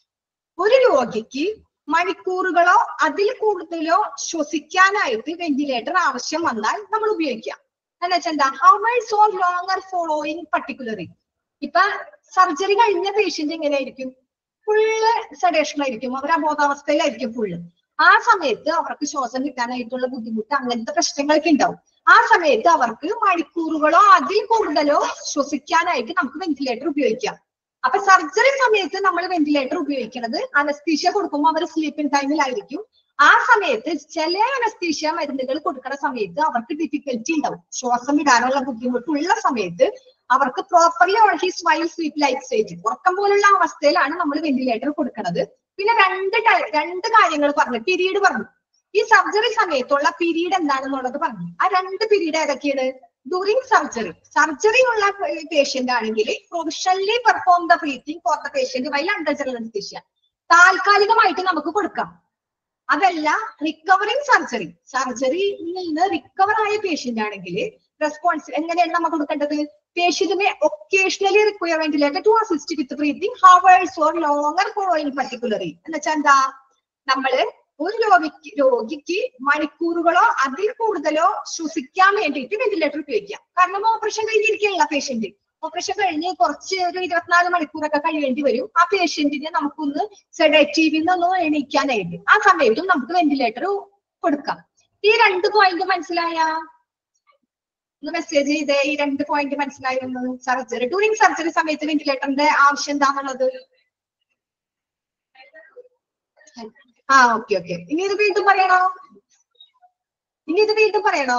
ഒരു രോഗിക്ക് മണിക്കൂറുകളോ അതിൽ കൂടുതലോ ശ്വസിക്കാനായിട്ട് വെന്റിലേറ്റർ ആവശ്യം വന്നാൽ നമ്മൾ ഉപയോഗിക്കാം. എന്ന് വെച്ചാൽ എന്താ? Hours or longer following particularly. ഇപ്പൊ സർജറി കഴിഞ്ഞ പേഷ്യന്റ് എങ്ങനെയായിരിക്കും? ഫുള്ള് സെഡേഷനായിരിക്കും, അവർ അബോധാവസ്ഥയിലായിരിക്കും ഫുള്ള്. ആ സമയത്ത് അവർക്ക് ശ്വാസം കിട്ടാനായിട്ടുള്ള ബുദ്ധിമുട്ട് അങ്ങനത്തെ പ്രശ്നങ്ങളൊക്കെ ഉണ്ടാവും. ആ സമയത്ത് അവർക്ക് മണിക്കൂറുകളോ അതിൽ കൂടുതലോ ശ്വസിക്കാനായിട്ട് നമുക്ക് വെന്റിലേറ്റർ ഉപയോഗിക്കാം. അപ്പൊ സർജറി സമയത്ത് നമ്മൾ വെന്റിലേറ്റർ ഉപയോഗിക്കുന്നത് അനസ്തീഷ്യ കൊടുക്കുമ്പോൾ അവർ സ്ലീപ്പിംഗ് ടൈമിലായിരിക്കും. ആ സമയത്ത് ചില അനസ്തീഷ്യ മരുന്നുകൾ കൊടുക്കുന്ന സമയത്ത് അവർക്ക് ഡിഫിക്കൽറ്റി ഉണ്ടാവും, ശ്വാസം വിടാനുള്ള ബുദ്ധിമുട്ടുള്ള സമയത്ത് അവർക്ക് properly on his while sleep like state, ഉറക്കം പോലുള്ള അവസ്ഥയിലാണ് നമ്മൾ വെന്റിലേറ്റർ കൊടുക്കുന്നത്. പിന്നെ രണ്ട് രണ്ട് കാര്യങ്ങൾ പറഞ്ഞു, പീരീഡ് പറഞ്ഞു. ഈ സർജറി സമയത്തുള്ള പീരീഡ് എന്താണെന്നുള്ളത് പറഞ്ഞു. ആ രണ്ട് പീരീഡ് ഏതൊക്കെയാണ്? ഡ്യൂറിങ് സർജറി സർജറി ഉള്ള പേഷ്യന്റ് ആണെങ്കിൽ professionally perform the breathing for the patient while under general anaesthesia, താൽക്കാലികമായിട്ട് നമുക്ക് കൊടുക്കാം. അതല്ല റിക്കവറിംഗ് സർജറി, സർജറിയിൽ നിന്ന് റിക്കവർ ആയ പേഷ്യന്റ് ആണെങ്കിൽ റെസ്പോൺസ് എങ്ങനെയാണ് നമ്മൾ കൊടുക്കേണ്ടത്? പേഷ്യന്റിനെ occasionally require ventilator to assist with breathing hours or longer following particularly. എന്ന് വെച്ചാൽ എന്താ? നമ്മള് ഒരു രോഗിക്ക് രോഗിക്ക് മണിക്കൂറുകളോ അതിൽ കൂടുതലോ ശ്വസിക്കാൻ വേണ്ടിയിട്ട് വെന്റിലേറ്റർ ഉപയോഗിക്കാം. കാരണം ഓപ്പറേഷൻ കഴിഞ്ഞിരിക്കുകയുള്ള പേഷ്യന്റ്, ഓപ്പറേഷൻ കഴിഞ്ഞ് കുറച്ച് ഒരു ഇരുപത്തിനാല് മണിക്കൂറൊക്കെ കഴിയേണ്ടി വരും. ആ പേഷ്യന്റിനെ നമുക്കൊന്ന് സെഡേറ്റീവിൽ നിന്നൊന്ന് എണീക്കാനായിട്ട് ആ സമയത്തും നമുക്ക് വെന്റിലേറ്റർ കൊടുക്കാം. ഈ രണ്ട് പോയിന്റ് മനസ്സിലായ? ഒന്ന് മെസ്സേജ് ചെയ്തേ, ഈ രണ്ട് പോയിന്റ് മനസ്സിലായിരുന്നു. സർജറി ഡ്യൂറിങ് സർജറി സമയത്ത് വെന്റിലേറ്ററിന്റെ ആവശ്യം എന്താണെന്നുള്ളത്. ആ ഓക്കെ ഓക്കെ. ഇനി ഇത് വീണ്ടും പറയണോ? ഇനി ഇത് വീണ്ടും പറയണോ?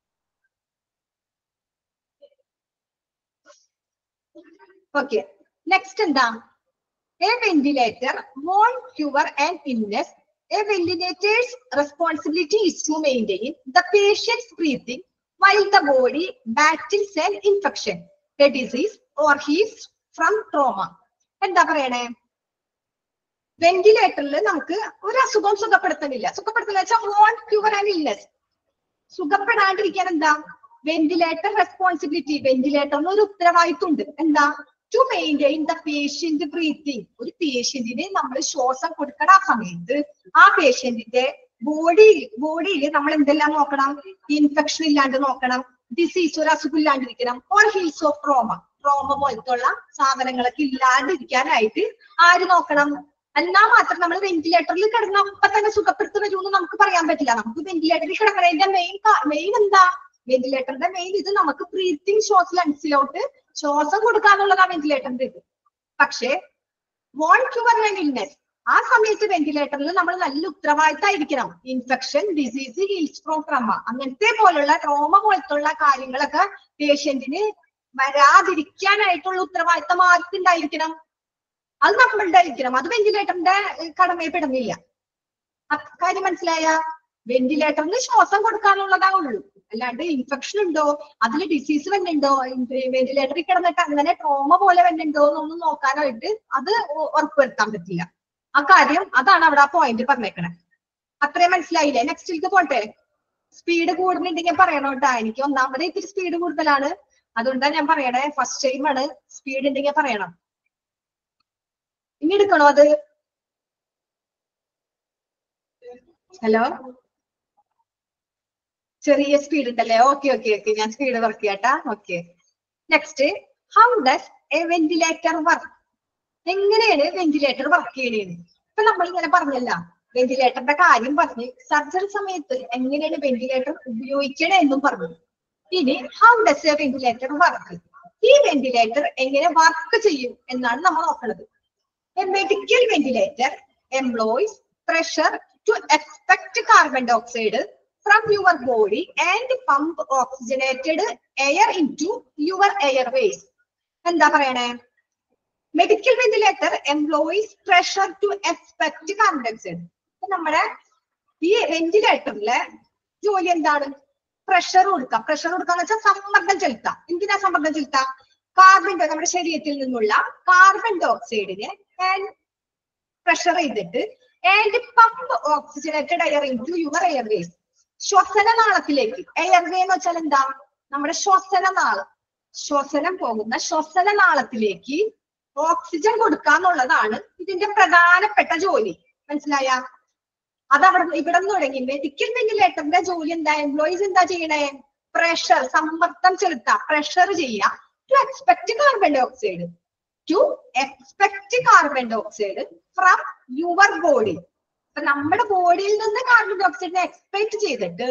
ഓക്കെ. നെക്സ്റ്റ് എന്താ? A ventilator won't cure an illness. A ventilator's responsibility is to maintain the patient's breathing while the body battles an infection, a disease, or heals from trauma. എന്താ പറയണേ? വെന്റിലേറ്ററിൽ നമുക്ക് ഒരു അസുഖം സുഖപ്പെടുത്തുന്നില്ല. സുഖപ്പെടുത്തുന്ന വെച്ചാൽ won't cure an illness. സുഖപ്പെടാണ്ടിരിക്കാൻ എന്താ? Ventilator responsibility, വെന്റിലേറ്ററിന് ഒരു ഉത്തരവാദിത്വം ഉണ്ട്. എന്താ? To maintain the patient breathing. ഒരു പേഷ്യന്റിന് നമ്മൾ ശ്വാസം കൊടുക്കണ ആ സമയത്ത് ആ പേഷ്യന്റിന്റെ ബോഡി ബോഡിയിൽ നമ്മൾ എന്തെല്ലാം നോക്കണം? ഇൻഫെക്ഷൻ ഇല്ലാണ്ട് നോക്കണം, ഡിസീസ് ഒരു അസുഖം ഇല്ലാണ്ടിരിക്കണം, or heals of trauma, trauma പോലത്തുള്ള സാധനങ്ങളൊക്കെ ഇല്ലാണ്ടിരിക്കാനായിട്ട് ആര് നോക്കണം? എന്നാൽ മാത്രം നമ്മൾ വെന്റിലേറ്ററിൽ കിടന്ന അപ്പൊ തന്നെ സുഖപ്പെടുത്തു വരുമെന്ന് നമുക്ക് പറയാൻ പറ്റില്ല. നമുക്ക് വെന്റിലേറ്ററിൽ കിടക്കുന്നതിന്റെ മെയിൻ മെയിൻ എന്താ? വെന്റിലേറ്ററിന്റെ മെയിൻ ഇത് നമുക്ക് ബ്രീത്തിങ് ഷോസ് ലങ്സിലോട്ട് ശ്വാസം കൊടുക്കാന്നുള്ളതാണ് വെന്റിലേറ്ററിന്റെ ഇത്. പക്ഷേ വോണ്ട് ക്യൂർ ആൻ ഇൽനെസ്, ആ സമയത്ത് വെന്റിലേറ്ററിൽ നമ്മൾ നല്ല ഉത്തരവാദിത്തമായിരിക്കണം. Infection, disease, heals from trauma, അങ്ങനത്തെ പോലുള്ള ട്രോമ പോലത്തുള്ള കാര്യങ്ങളൊക്കെ പേഷ്യന്റിന് വരാതിരിക്കാനായിട്ടുള്ള ഉത്തരവാദിത്തം ആർക്കുണ്ടായിരിക്കണം? അത് നമ്മളുടെ ആയിരിക്കണം. അത് വെന്റിലേറ്ററിന്റെ കടമയപ്പെടുന്നില്ല. കാര്യം മനസ്സിലായ? വെന്റിലേറ്ററിന് ശ്വാസം കൊടുക്കാനുള്ളതാ ഉള്ളൂ. അല്ലാണ്ട് ഇൻഫെക്ഷൻ ഉണ്ടോ, അതിൽ ഡിസീസ് വന്നുണ്ടോ, വെന്റിലേറ്ററിൽ കിടന്നിട്ട് അങ്ങനെ ട്രോമ പോലെ വന്നുണ്ടോ എന്നൊന്നും നോക്കാനായിട്ട് അത് ഉറപ്പുവരുത്താൻ പറ്റില്ല. ആ കാര്യം അതാണ് അവിടെ ആ പോയിന്റ് പറഞ്ഞേക്കണേ. അത്രയും മനസ്സിലായില്ലേ? നെക്സ്റ്റിലേക്ക് പോട്ടെ. സ്പീഡ് കൂടുന്നുണ്ടെങ്കിൽ പറയണോ കേട്ടാ. എനിക്ക് ഒന്നാമത് ഇത്തിരി സ്പീഡ് കൂടുതലാണ്, അതുകൊണ്ടാണ് ഞാൻ പറയണേ. ഫസ്റ്റ് ടൈം ആണ്. സ്പീഡ് ഉണ്ടെങ്കിൽ പറയണം. ഇനി എടുക്കണോ അത്? ഹലോ, ചെറിയ സ്പീഡ് ഉണ്ടല്ലേ? ഓക്കെ ഓക്കെ ഓക്കെ, ഞാൻ സ്പീഡ് വർക്ക് ചെയ്യാട്ടാ. Okay. Next, how does a ventilator work? എങ്ങനെയാണ് വെന്റിലേറ്റർ വർക്ക് ചെയ്യണേന്ന് ഇപ്പൊ നമ്മൾ ഇങ്ങനെ പറഞ്ഞല്ല. വെന്റിലേറ്ററിന്റെ കാര്യം പറഞ്ഞ് സർജറി സമയത്ത് എങ്ങനെയാണ് വെന്റിലേറ്റർ ഉപയോഗിക്കണേ എന്നും പറഞ്ഞു. ഇനി how does a ventilator work? ഈ വെന്റിലേറ്റർ എങ്ങനെ വർക്ക് ചെയ്യും എന്നാണ് നമ്മൾ നോക്കുന്നത്. A medical ventilator employs pressure to expect carbon dioxide from your body and pump oxygenated air into your airways. എന്താ പറയണേ? Medical ventilator employees pressure to expect carbon dioxide. നമ്മുടെ ഈ വെന്റിലേറ്ററിലെ ജോലി എന്താണ്? പ്രഷർ കൊടുക്കാം. പ്രഷർ കൊടുക്കാന്ന് വെച്ചാൽ സമ്മർദ്ദം ചെലുത്താം. എന്തിനാ സമ്മർദ്ദം ചെലുത്താം? കാർബൺ നമ്മുടെ ശരീരത്തിൽ നിന്നുള്ള കാർബൺ ഡയോക്സൈഡിനെ പ്രഷർ ചെയ്തിട്ട് and pump oxygenated air into your airways. ശ്വസന നാളത്തിലേക്ക്. എയർവേ എന്ന് വെച്ചാൽ എന്താ? നമ്മുടെ ശ്വസന നാളം. ശ്വസനം പോകുന്ന ശ്വസന നാളത്തിലേക്ക് ഓക്സിജൻ കൊടുക്കാന്നുള്ളതാണ് ഇതിന്റെ പ്രധാനപ്പെട്ട ജോലി. മനസ്സിലായ? അത് അവിടെ ഇവിടെ നിന്ന് തുടങ്ങി. മെഡിക്കൽ വെന്റിലേറ്ററിന്റെ ജോലി എന്താ? എംപ്ലോയീസ് എന്താ ചെയ്യണേ? പ്രഷർ, സമ്മർദ്ദം ചെലുത്താം, പ്രഷർ ചെയ്യാം. To expect carbon dioxide to expect carbon dioxide from your body. അപ്പൊ നമ്മുടെ ബോഡിയിൽ നിന്ന് കാർബൺ ഡയോക്സൈഡിനെ എക്സ്പെക്ട് ചെയ്തിട്ട്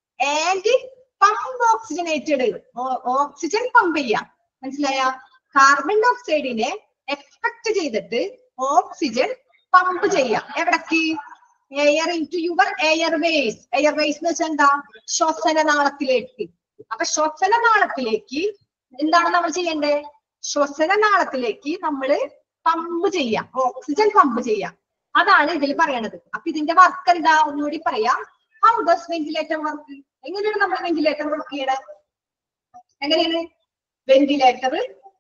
and pump oxygenated, oxygen pump ചെയ്യാം. മനസ്സിലായ? കാർബൺ ഡയോക്സൈഡിനെ എക്സ്പെക്ട് ചെയ്തിട്ട് ഓക്സിജൻ പമ്പ് ചെയ്യാം. എവിടേക്ക്? Air into your airways. Airways എന്ന് വെച്ചാൽ എന്താ? ശ്വസന നാളത്തിലേക്ക്. അപ്പൊ ശ്വസന നാളത്തിലേക്ക് എന്താണ് നമ്മൾ ചെയ്യേണ്ടത്? ശ്വസന നാളത്തിലേക്ക് നമ്മള് പമ്പ് ചെയ്യാം, ഓക്സിജൻ പമ്പ് ചെയ്യാം. അതാണ് ഇതിൽ പറയണത്. അപ്പൊ ഇതിന്റെ വർക്ക് എന്താ? ഒന്നുകൂടി പറയാം. How does ventilator work? എങ്ങനെയാണ് നമ്മൾ വെന്റിലേറ്റർ വർക്ക് ചെയ്യണത്? എങ്ങനെയാണ്? വെന്റിലേറ്റർ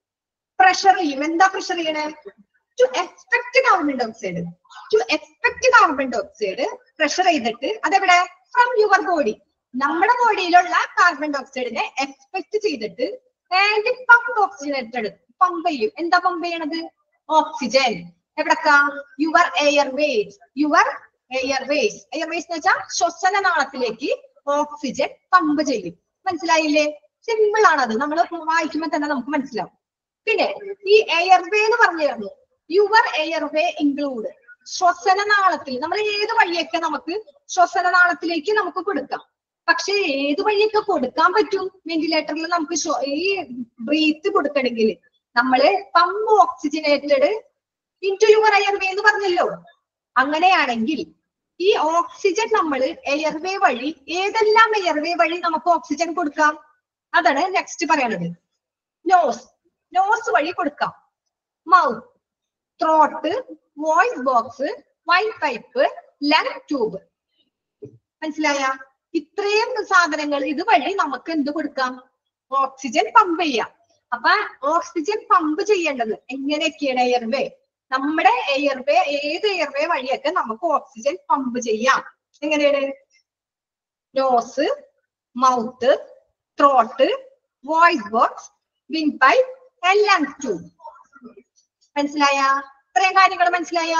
പ്രഷർ ചെയ്യും. എന്താ പ്രഷർ ചെയ്യണേ? To expect carbon dioxide. To expect carbon dioxide pressure ചെയ്തിട്ട് അതെവിടെ? From your body. നമ്മുടെ ബോഡിയിലുള്ള കാർബൺ ഡയോക്സൈഡിനെ എക്സ്പെക്ട് ചെയ്തിട്ട് ആൻഡ് പമ്പ് ഓക്സിജനേറ്റഡ്, പമ്പ് ചെയ്യും. എന്താ പമ്പ് ചെയ്യണത്? ഓക്സിജൻ. എവിടക്കാ? Your airways. Your airways. Airways എന്ന് വെച്ചാൽ ശ്വസന നാളത്തിലേക്ക് ഓക്സിജൻ പമ്പ് ചെയ്യും. മനസ്സിലായില്ലേ? സിമ്പിൾ ആണത്. നമ്മൾ വായിക്കുമ്പോൾ തന്നെ നമുക്ക് മനസ്സിലാവും. പിന്നെ ഈ എയർവേ എന്ന് പറഞ്ഞു, യുവർ എയർവേ ഇൻക്ലൂഡ് ശ്വസന നാളത്തിൽ നമ്മൾ ഏത് വഴിയൊക്കെ നമുക്ക് ശ്വസന നാളത്തിലേക്ക് നമുക്ക് കൊടുക്കാം. പക്ഷെ ഏത് വഴിയൊക്കെ കൊടുക്കാൻ പറ്റും? വെന്റിലേറ്ററിൽ നമുക്ക് ഈ ബ്രീത്ത് കൊടുക്കണമെങ്കിൽ നമ്മള് pump oxygenated into your airway എന്ന് പറഞ്ഞല്ലോ. അങ്ങനെയാണെങ്കിൽ ഈ ഓക്സിജൻ നമ്മൾ എയർവേ വഴി ഏതെല്ലാം എയർവേ വഴി നമുക്ക് ഓക്സിജൻ കൊടുക്കാം? അതാണ് നെക്സ്റ്റ് പറയണത്. നോസ് നോസ് വഴി കൊടുക്കാം, mouth, throat, voice box, white pipe, lung tube. മനസ്സിലായ? ഇത്രയും സാധനങ്ങൾ ഇത് വഴി നമുക്ക് എന്ത് കൊടുക്കാം? ഓക്സിജൻ പമ്പ് ചെയ്യാം. അപ്പൊ ഓക്സിജൻ പമ്പ് ചെയ്യേണ്ടത് എങ്ങനെയൊക്കെയാണ്? എയർവേ, നമ്മുടെ എയർവേ ഏത് എയർവേ വഴിയൊക്കെ നമുക്ക് ഓക്സിജൻ പമ്പ് ചെയ്യാം. എങ്ങനെയാണ്? Nose, mouth, throat, voice box, wind pipe, lung tube. മനസ്സിലായ? ഇത്രയും കാര്യങ്ങൾ മനസ്സിലായ?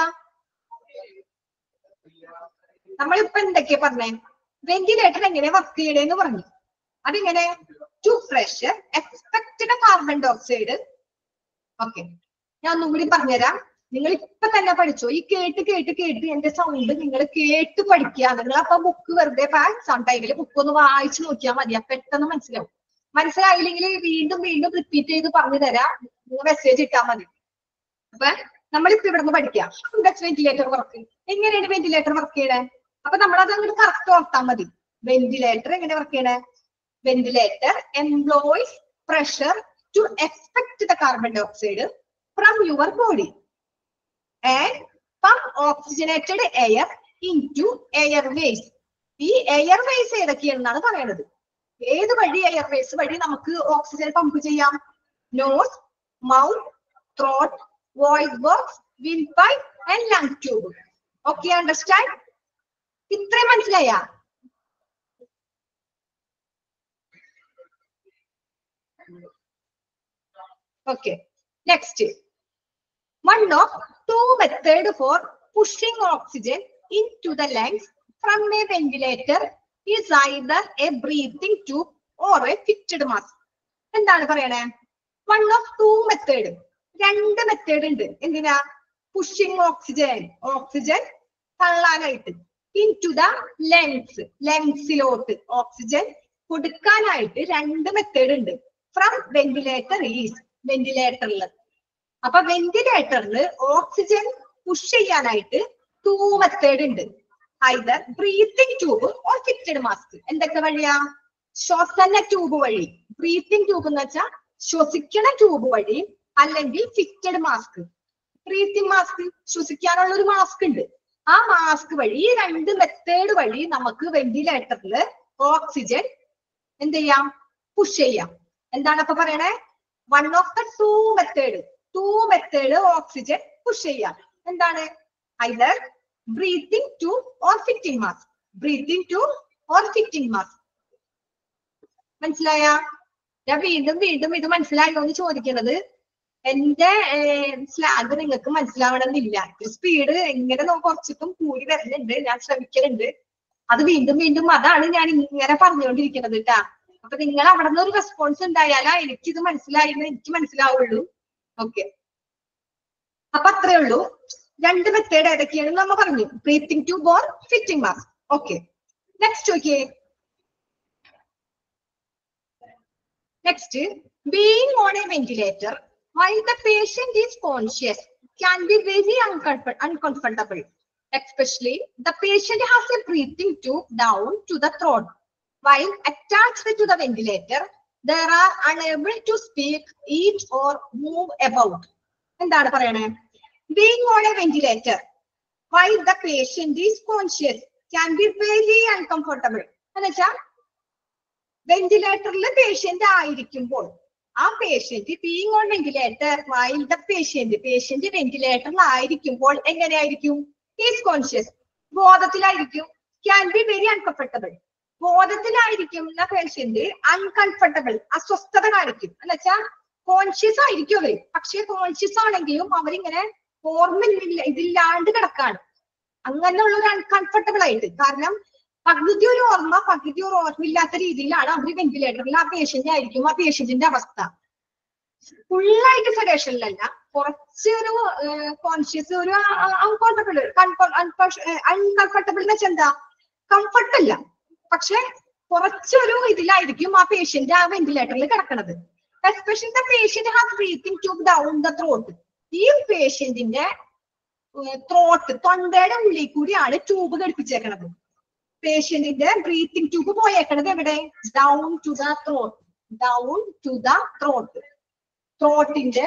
നമ്മളിപ്പോ എന്തൊക്കെയാ പറഞ്ഞേ? വെന്റിലേറ്റർ എങ്ങനെ വർക്ക് ചെയ്യണേന്ന് പറഞ്ഞു. അതിങ്ങനെ to pressure expected carbon dioxide. Okay, ഞാൻ ഒന്നും കൂടി പറഞ്ഞുതരാം. നിങ്ങൾ ഇപ്പൊ തന്നെ പഠിച്ചോ. ഈ കേട്ട് കേട്ട് കേട്ട് എന്റെ സൗണ്ട് നിങ്ങൾ കേട്ട് പഠിക്കുക. നിങ്ങൾ അപ്പൊ ബുക്ക് വെറുതെ എക്സാം ടൈമില് ബുക്ക് ഒന്ന് വായിച്ചു നോക്കിയാൽ മതി. പെട്ടെന്ന് മനസ്സിലാവും. മനസ്സിലായില്ലെങ്കിൽ വീണ്ടും വീണ്ടും റിപ്പീറ്റ് ചെയ്ത് പറഞ്ഞു തരാം. നിങ്ങൾ മെസ്സേജ് ഇട്ടാൽ മതി. അപ്പൊ നമ്മളിപ്പോ ഇവിടെ നിന്ന് പഠിക്കാം വെന്റിലേറ്റർ വർക്ക്. എങ്ങനെയാണ് വെന്റിലേറ്റർ വർക്ക് ചെയ്യണേ? അപ്പൊ നമ്മളത് അങ്ങോട്ട് കറക്റ്റ് ഓർത്താൽ മതി. വെന്റിലേറ്റർ എങ്ങനെ വർക്ക് ചെയ്യണേ? Ventilator employs pressure to expect the carbon dioxide from your body and pump oxygenated air into airways. ഈ എയർവേസ് ഏതൊക്കെയാണെന്നാണ് പറയുന്നത്. ഏത് വഴി? എയർവേസ് വഴി നമുക്ക് ഓക്സിജൻ പമ്പ് ചെയ്യാം. Nose, mouth, throat, voice box, wind pipe and lung tube. Okay, understand? ഇത്രയും മനസ്സിലായ? Okay, next. One of two method for pushing oxygen into the lungs from a ventilator is either a breathing tube or a fixed mask. എന്താണ് പറയണേ? One of two method. രണ്ട് method ഉണ്ട്. എന്തിനാ? Pushing oxygen, oxygen തള്ളാനായിട്ട് into the lungs, ലങ്സിലോട്ട് oxygen കൊടുക്കാനായിട്ട് രണ്ട് method ഉണ്ട്. ഫ്രം വെന്റിലേറ്റർ ഈസ്, വെന്റിലേറ്ററിൽ. അപ്പൊ വെന്റിലേറ്ററിൽ ഓക്സിജൻ പുഷ് ചെയ്യാനായിട്ട് ടൂ മെത്തേഡ് ഉണ്ട്. Either breathing tube or fixed mask. എന്തൊക്കെ വഴിയാ? ശ്വസന ട്യൂബ് വഴി. ബ്രീത്തിങ് ട്യൂബ് എന്ന് വെച്ചാൽ ശ്വസിക്കണ ട്യൂബ് വഴി, അല്ലെങ്കിൽ ഫിക്സഡ് മാസ്ക്. ബ്രീത്തിങ് മാസ്ക്, ശ്വസിക്കാനുള്ള ഒരു മാസ്ക് ഉണ്ട്. ആ മാസ്ക് വഴി, ഈ രണ്ട് മെത്തേഡ് വഴി നമുക്ക് വെന്റിലേറ്ററിൽ ഓക്സിജൻ എന്ത് ചെയ്യാം? പുഷ് ചെയ്യാം. എന്താണ് അപ്പൊ പറയണേ? One of the two method. Two method oxygen push ചെയ്യാം. എന്താണ്? Either breathing tube or fitting mask. Breathing tube or fitting mask. മനസ്സിലായ? ഞാൻ വീണ്ടും വീണ്ടും ഇത് മനസ്സിലായോ എന്ന് ചോദിക്കുന്നത്. എന്റെ സ്ലാഗ് നിങ്ങൾക്ക് മനസ്സിലാവണമെന്നില്ല. സ്പീഡ് എങ്ങനെ കുറച്ചിട്ടും കൂടി വരുന്നുണ്ട്. ഞാൻ ശ്രമിക്കുന്നുണ്ട്. അത് വീണ്ടും വീണ്ടും അതാണ് ഞാൻ ഇങ്ങനെ പറഞ്ഞുകൊണ്ടിരിക്കുന്നത് കേട്ടാ. അപ്പൊ നിങ്ങൾ അവിടെ നിന്ന് ഒരു റെസ്പോൺസ് ഉണ്ടായാലാ എനിക്കിത് മനസ്സിലായെന്ന് എനിക്ക് മനസ്സിലാവുള്ളൂ. ഓക്കെ, അപ്പൊ അത്രേ ഉള്ളൂ. രണ്ട് മെത്തേഡ് ഏതൊക്കെയാണെന്ന് നമ്മൾ പറഞ്ഞു. Breathing tube or fitting mask. Okay, next okay. Next, being on a ventilator while the patient is conscious can be very uncomfortable, especially the patient has a breathing tube down to the throat. While attached to the ventilator, they are unable to speak, eat or move about. എന്താണ് പറയണേ? Being on a ventilator while the patient is conscious can be very uncomfortable. എന്നുവെച്ചാൽ വെന്റിലേറ്ററിൽ patient ആയിരിക്കുമ്പോൾ ആ patient being on ventilator while the patient patient വെന്റിലേറ്ററിൽ ആയിരിക്കുമ്പോൾ എങ്ങനെയായിരിക്കും? Is conscious, ബോധത്തിലായിരിക്കും. ക്യാൻ ബി വെരി അൺകംഫർട്ടബിൾ, ബോധത്തിലായിരിക്കുന്ന പേഷ്യന്റ് അൺകംഫർട്ടബിൾ, അസ്വസ്ഥത കാണിക്കും. എന്ന് വെച്ചാൽ കോൺഷ്യസ് ആയിരിക്കും അവര്, പക്ഷെ കോൺഷ്യസ് ആണെങ്കിലും അവരിങ്ങനെ ഓർമ്മയില്ല, ഇതില്ലാണ്ട് കിടക്കാണ്. അങ്ങനെയുള്ള ഒരു അൺകംഫർട്ടബിൾ ആയിട്ട്. കാരണം പകുതി ഒരു ഓർമ്മ പകുതി ഒരു ഓർമ്മയില്ലാത്ത രീതിയിലാണ് അവർ വെന്റിലേറ്ററിൽ ആ പേഷ്യന്റ് ആയിരിക്കും. ആ പേഷ്യന്റിന്റെ അവസ്ഥ ഫുള്ളായിട്ട് സെഡേഷനിലല്ല, കുറച്ചൊരു കോൺഷ്യസ്, ഒരു അൺകംഫർട്ടബിൾ. അൺകംഫർട്ടബിൾ എന്ന് വെച്ചാൽ എന്താ? കംഫർട്ട് അല്ല, പക്ഷെ കുറച്ചൊരു ഇതിലായിരിക്കും ആ പേഷ്യന്റ് ആ വെന്റിലേറ്ററിൽ കിടക്കുന്നത്. Especially the patient has breathing tube down the throat. ഈ പേഷ്യന്റിന്റെ ത്രോട്ട് തൊണ്ടയുടെ ഉള്ളിൽ കൂടിയാണ് ട്യൂബ് ഘടിപ്പിച്ചേക്കണത്. പേഷ്യന്റിന്റെ ബ്രീത്തിങ് ട്യൂബ് പോയേക്കണത് എവിടെ? Down to the throat, down to the throat. ത്രോട്ടിന്റെ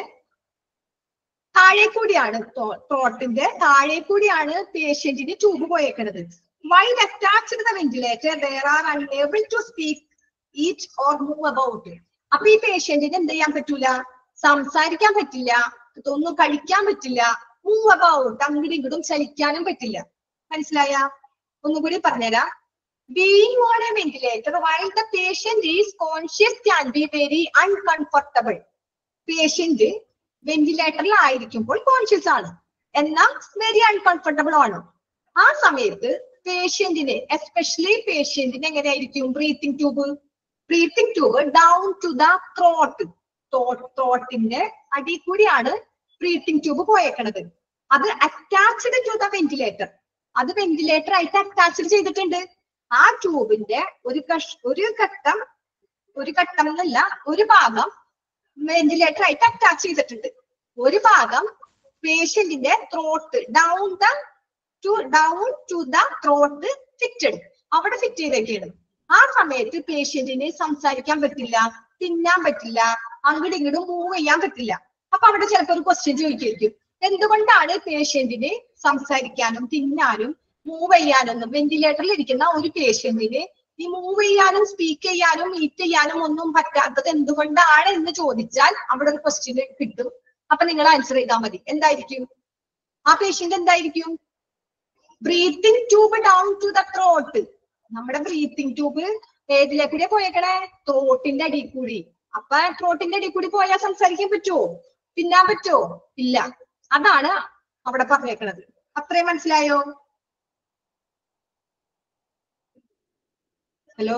താഴെ കൂടിയാണ് ത്രോട്ടിന്റെ താഴെ കൂടിയാണ് പേഷ്യന്റിന് ട്യൂബ് പോയേക്കണത്. While attached to the ventilator, they are unable to speak, eat or move about. അപ്പൊ ഈ പേഷ്യന്റിന് എന്ത് ചെയ്യാൻ പറ്റൂല? സംസാരിക്കാൻ പറ്റില്ല, ഒന്നും കഴിക്കാൻ പറ്റില്ല, മൂവ് അബൌട്ട് അങ്ങോട്ടും ഇങ്ങോട്ടും ചലിക്കാനും പറ്റില്ല. മനസ്സിലായ? ഒന്നുകൂടി പറഞ്ഞുതരാം. Being on a ventilator while the patient is conscious can be very uncomfortable. Patient വെന്റിലേറ്ററിൽ ആയിരിക്കുമ്പോൾ കോൺഷ്യസ് ആണ്, എന്നാൽ വെരി അൺകംഫർട്ടബിൾ ആണ്. ആ സമയത്ത് പേഷ്യന്റിന് എസ്പെഷ്യലി പേഷ്യന്റിന് എങ്ങനെയായിരിക്കും breathing tube? Breathing tube down to the throat, ത്രോട്ടിന്റെ അടി കൂടിയാണ് ബ്രീത്തിങ് ട്യൂബ് പോയേക്കണത്. അത് അറ്റാച്ച്ഡ് ടു ദ വെന്റിലേറ്റർ, അത് വെന്റിലേറ്റർ ആയിട്ട് അറ്റാച്ച്ഡ് ചെയ്തിട്ടുണ്ട്. ആ ട്യൂബിന്റെ ഒരു കഷ് ഒരു ഘട്ടം ഒരു ഘട്ടം എന്നല്ല ഒരു ഭാഗം വെന്റിലേറ്റർ ആയിട്ട് അറ്റാച്ച് ചെയ്തിട്ടുണ്ട്. ഒരു ഭാഗം പേഷ്യന്റിന്റെ throat down the to down to the throat fitted, അവിടെ ഫിറ്റ് ചെയ്തേക്കാണ്. ആ സമയത്ത് പേഷ്യന്റിന് സംസാരിക്കാൻ പറ്റില്ല, തിന്നാൻ പറ്റില്ല, അങ്ങോട്ടും ഇങ്ങോട്ടും മൂവ് ചെയ്യാൻ പറ്റില്ല. അപ്പൊ അവിടെ ചിലപ്പോൾ ഒരു ക്വസ്റ്റ്യൻ ചോദിക്കായിരിക്കും, എന്തുകൊണ്ടാണ് പേഷ്യന്റിന് സംസാരിക്കാനും തിന്നാനും മൂവ് ചെയ്യാനൊന്നും വെന്റിലേറ്ററിൽ ഇരിക്കുന്ന ഒരു പേഷ്യന്റിന് ഈ മൂവ് ചെയ്യാനും സ്പീക്ക് ചെയ്യാനും ഈറ്റ് ചെയ്യാനും ഒന്നും പറ്റാത്തത് എന്തുകൊണ്ടാണ് എന്ന് ചോദിച്ചാൽ അവിടെ ഒരു ക്വസ്റ്റ്യൻ കിട്ടും. അപ്പൊ നിങ്ങൾ ആൻസർ ചെയ്താൽ മതി. എന്തായിരിക്കും ആ പേഷ്യന്റ്? എന്തായിരിക്കും? Breathing tube down to the throat. നമ്മുടെ ബ്രീത്തിങ് ട്യൂബ് ഏതിലേക്കൂടെ പോയേക്കണേ? ത്രോട്ടിന്റെ അടി കൂടി. അപ്പൊ ത്രോട്ടിന്റെ അടി കൂടി പോയാൽ സംസാരിക്കാൻ പറ്റുമോ? തിന്നാൻ പറ്റുമോ? ഇല്ല. അതാണ് അവിടെ പറഞ്ഞേക്കണത്. അത്രയും മനസ്സിലായോ? Hello,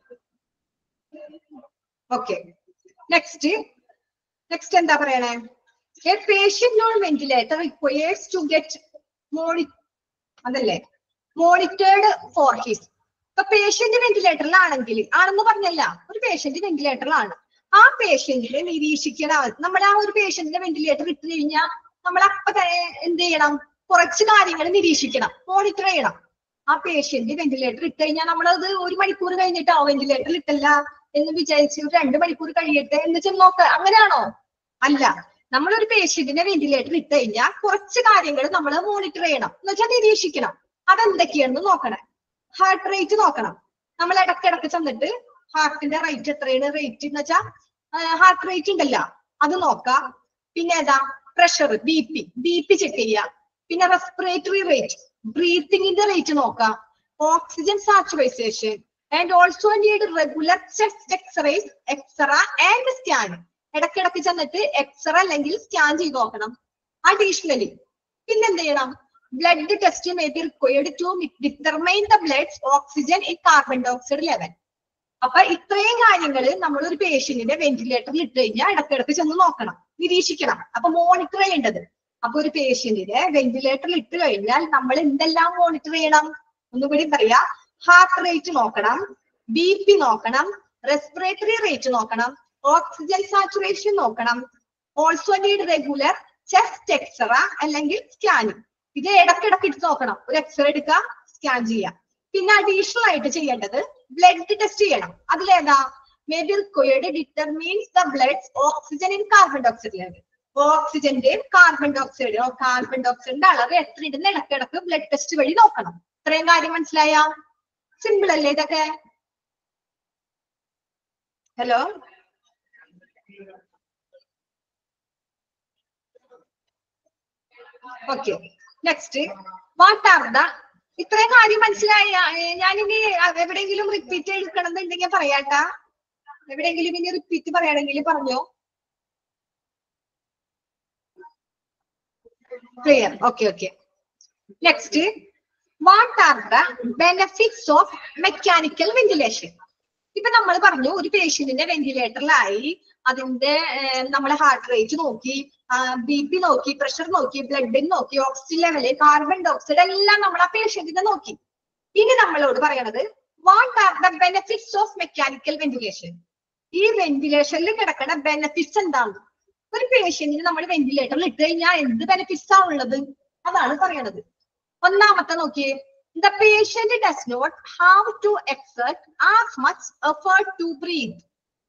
okay. നെക്സ്റ്റ് നെക്സ്റ്റ് എന്താ പറയണേ? A patient on ventilator requires to get മോണി അതല്ലേ മോണിറ്റേർഡ് ഫോർ ഹിസ്. ഇപ്പൊ പേഷ്യന്റ് വെന്റിലേറ്ററിലാണെങ്കിൽ ആണെന്ന് പറഞ്ഞല്ല, ഒരു പേഷ്യന്റ് വെന്റിലേറ്ററിലാണ്. ആ പേഷ്യന്റിനെ നിരീക്ഷിക്കണം. നമ്മൾ ആ ഒരു പേഷ്യന്റിന്റെ വെന്റിലേറ്റർ ഇട്ട് കഴിഞ്ഞാൽ നമ്മൾ അപ്പൊ എന്ത് ചെയ്യണം? കുറച്ച് കാര്യങ്ങൾ നിരീക്ഷിക്കണം, മോണിറ്റർ ചെയ്യണം. ആ പേഷ്യന്റ് വെന്റിലേറ്റർ ഇട്ട് കഴിഞ്ഞാൽ നമ്മളത് ഒരു മണിക്കൂർ കഴിഞ്ഞിട്ടോ വെന്റിലേറ്ററിൽ ഇട്ടല്ല എന്ന് വിചാരിച്ച് ഒരു രണ്ട് മണിക്കൂർ കഴിയട്ടെ എന്ന് വെച്ചാൽ നോക്ക, അങ്ങനെയാണോ? അല്ല. നമ്മളൊരു പേഷ്യന്റിനെ വെന്റിലേറ്റർ ഇട്ട് കഴിഞ്ഞാൽ കുറച്ച് കാര്യങ്ങൾ നമ്മൾ മോണിറ്റർ ചെയ്യണം, എന്ന് വെച്ചാൽ നിരീക്ഷിക്കണം. അതെന്തൊക്കെയാണെന്ന് നോക്കണം. ഹാർട്ട് റേറ്റ് നോക്കണം. നമ്മൾ ഇടക്കിടക്ക് ചെന്നിട്ട് ഹാർട്ടിന്റെ റേറ്റ് എത്രയാണ്, റേറ്റ് എന്ന് വെച്ചാൽ ഹാർട്ട് റേറ്റ് ഉണ്ടല്ലോ അത് നോക്കാം. പിന്നെ ഏതാ? Pressure, B P B P check ചെയ്യാം. പിന്നെ റെസ്പിറേറ്ററി റേറ്റ്, ബ്രീത്തിങ്ങിന്റെ റേറ്റ് നോക്കാം. Oxygen saturation and also need regular chest x-rays x-ray and scan. ഇടക്കിടക്ക് ചെന്നിട്ട് എക്സ്റ അല്ലെങ്കിൽ സ്കാൻ ചെയ്ത് നോക്കണം. അഡീഷണലി പിന്നെന്ത് ചെയ്യണം? Blood test may be required to determine the blood's oxygen in carbon dioxide level. അപ്പൊ ഇത്രയും കാര്യങ്ങൾ നമ്മൾ ഒരു പേഷ്യന്റിന്റെ വെന്റിലേറ്ററിൽ ഇട്ട് കഴിഞ്ഞാൽ ഇടക്കിടക്ക് ചെന്ന് നോക്കണം, നിരീക്ഷിക്കണം. അപ്പൊ മോണിറ്റർ ചെയ്യേണ്ടത്. അപ്പൊ ഒരു പേഷ്യന്റിനെ വെന്റിലേറ്ററിൽ ഇട്ട് കഴിഞ്ഞാൽ നമ്മൾ എന്തെല്ലാം മോണിറ്റർ ചെയ്യണം? ഒന്നുകൂടി പറയാ. ഹാർട്ട് റേറ്റ് നോക്കണം, ബി പി നോക്കണം, റെസ്പിറേറ്ററി റേറ്റ് നോക്കണം, ഓക്സിജൻ സാച്ചുറേഷൻ നോക്കണം. Also need regular chest x-ray അല്ലെങ്കിൽ സ്കാനിങ്. ഇത് ഇടക്കിടക്ക് എടുത്ത് നോക്കണം. ഒരു എക്സ്റേ എടുക്കുക, സ്കാൻ ചെയ്യാം. പിന്നെ അഡീഷണൽ ആയിട്ട് ചെയ്യേണ്ടത് ബ്ലഡ് ടെസ്റ്റ് ചെയ്യണം. അതിലേതാ? May be required determines the blood's oxygen in carbon dioxide level. ഓക്സിജന്റെയും കാർബൺ ഡയോക്സൈഡ് കാർബൺ ഡയോക്സൈഡിന്റെ അളവ് എത്ര ഇടുന്ന ഇടക്കിടക്ക് ബ്ലഡ് ടെസ്റ്റ് വഴി നോക്കണം. ഇത്രയും കാര്യം മനസ്സിലായ? സിമ്പിൾ അല്ലേ ഇതൊക്കെ? Hello, okay. Next, what are the ഇത്രയും കാര്യം മനസ്സിലായ? ഞാനിനി എവിടെയെങ്കിലും റിപ്പീറ്റ് എടുക്കണം എന്നുണ്ടെങ്കിൽ പറയാട്ടാ. എവിടെയെങ്കിലും ഇനി റിപ്പീറ്റ് പറയുകയാണെങ്കിൽ പറഞ്ഞോ. Clear? Okay okay. Next, what are the benefits of mechanical ventilation? ഇപ്പൊ നമ്മൾ പറഞ്ഞു ഒരു പേഷ്യന്റിന്റെ വെന്റിലേറ്ററിലായി, അതിന്റെ നമ്മളെ ഹാർട്ട് റേറ്റ് നോക്കി, ബി പി നോക്കി, പ്രഷർ നോക്കി, ബ്ലഡ് നോക്കി, ഓക്സിജൻ ലെവല്, കാർബൺ ഡയോക്സൈഡ് എല്ലാം നമ്മൾ ആ പേഷ്യന്റിനെ നോക്കി. ഇനി നമ്മളോട് പറയണത് what are the benefits of mechanical ventilation? ഈ വെന്റിലേഷനിൽ കിടക്കുന്ന ബെനിഫിറ്റ്സ് എന്താണ്? ഒരു പേഷ്യന്റിന് നമ്മൾ വെന്റിലേറ്ററിൽ ഇട്ട് കഴിഞ്ഞാൽ എന്ത് ബെനിഫിറ്റ്സ് ആ ഉള്ളത്? അതാണ് പറയണത്. ഒന്നാമത്തെ നോക്കിയേ, the patient does not have to exert as much effort to breathe.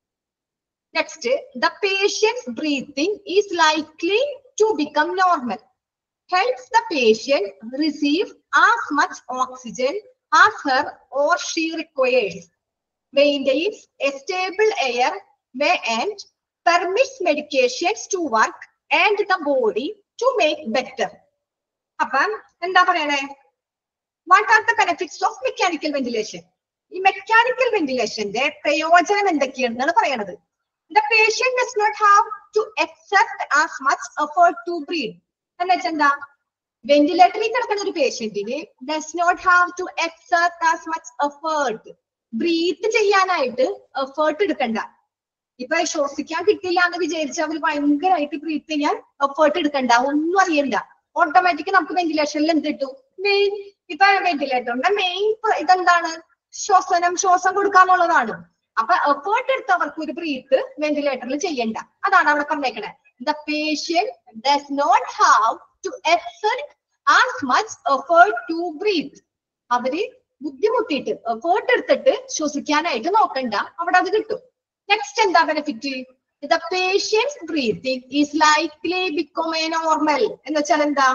Next, the patient's breathing is likely to become normal. Helps the patient receive as much oxygen as her or she requires. Maintains a stable airway and permits medications to work and the body to make better. അപ്പം എന്താ പറയണേ, what are the benefits of mechanical ventilation? ഈ mechanical വെന്റിലേഷന്റെ പ്രയോജനം എന്തൊക്കെയാണെന്നാണ് പറയണത്. The patient does not have to except as much effort to breathe. എന്ന് വെച്ചാൽ എന്താ, വെന്റിലേറ്ററിൽ കിടക്കുന്ന ഒരു പേഷ്യന്റിന് does not have to except as much effort, breathe ചെയ്യാനായിട്ട് എഫേർട്ട് എടുക്കണ്ട. ഇപ്പൊ ശ്വസിക്കാൻ കിട്ടില്ല എന്ന് വിചാരിച്ച് അവർ ഭയങ്കരമായിട്ട് ബ്രീത്ത് ചെയ്യാൻ എഫേർട്ട് എടുക്കണ്ട, ഒന്നും അറിയണ്ട. ഓട്ടോമാറ്റിക് നമുക്ക് വെന്റിലേഷനിൽ എന്ത് കിട്ടും? മെയിൻ ഇപ്പൊ വെന്റിലേറ്ററിന്റെ മെയിൻ ഇതെന്താണ്? ശ്വസനം, ശ്വാസം കൊടുക്കാന്നുള്ളതാണ്. അപ്പൊ എഫേർട്ട് എടുത്തവർക്ക് ഒരു ബ്രീത്ത് വെന്റിലേറ്ററിൽ ചെയ്യണ്ട. അതാണ് അവിടെ പറഞ്ഞേക്കണേ. The patient does not have to exert as much effort to breathe. അവര് ബുദ്ധിമുട്ടിയിട്ട് എഫേർട്ട് എടുത്തിട്ട് ശ്വസിക്കാനായിട്ട് നോക്കണ്ട, അവിടെ അത് കിട്ടും. നെക്സ്റ്റ് എന്താ benefit? The patient's breathing is likely become a normal. എന്ന് വെച്ചാൽ എന്താ,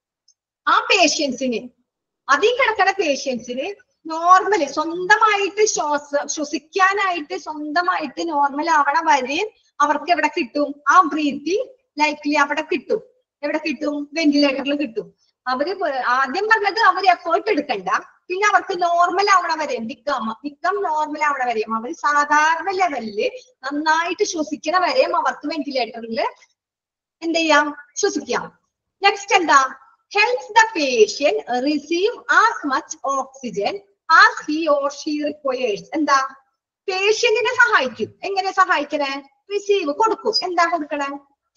ആ പേഷ്യൻസിന്, അതിൽ കിടക്കുന്ന പേഷ്യൻസിന് നോർമല് സ്വന്തമായിട്ട് ശ്വാസ ശ്വസിക്കാനായിട്ട് സ്വന്തമായിട്ട് നോർമൽ ആവണ വരെ അവർക്ക് എവിടെ കിട്ടും? ആ ബ്രീത്തിങ് ലൈക്ലി അവിടെ കിട്ടും. എവിടെ കിട്ടും? വെന്റിലേറ്ററിൽ കിട്ടും. അവര് ആദ്യം പറഞ്ഞത് അവർ എഫേർട്ട് എടുക്കണ്ട, പിന്നെ അവർക്ക് നോർമൽ ആവണ വരെ, നിക്കം നിക്കം നോർമൽ ആവണ വരെയും അവർ സാധാരണ ലെവലില് നന്നായിട്ട് ശ്വസിക്കണ വരെയും അവർക്ക് വെന്റിലേറ്ററിൽ എന്ത് ചെയ്യാം? ശ്വസിക്കാം. നെക്സ്റ്റ് എന്താ? Helps the patient receive as much oxygen as he or she requires. എന്താ? പേഷ്യന്റിനെ സഹായിക്കും. എങ്ങനെ സഹായിക്കണേ? റിസീവ് കൊടുക്കും. എന്താ കൊടുക്കണേ?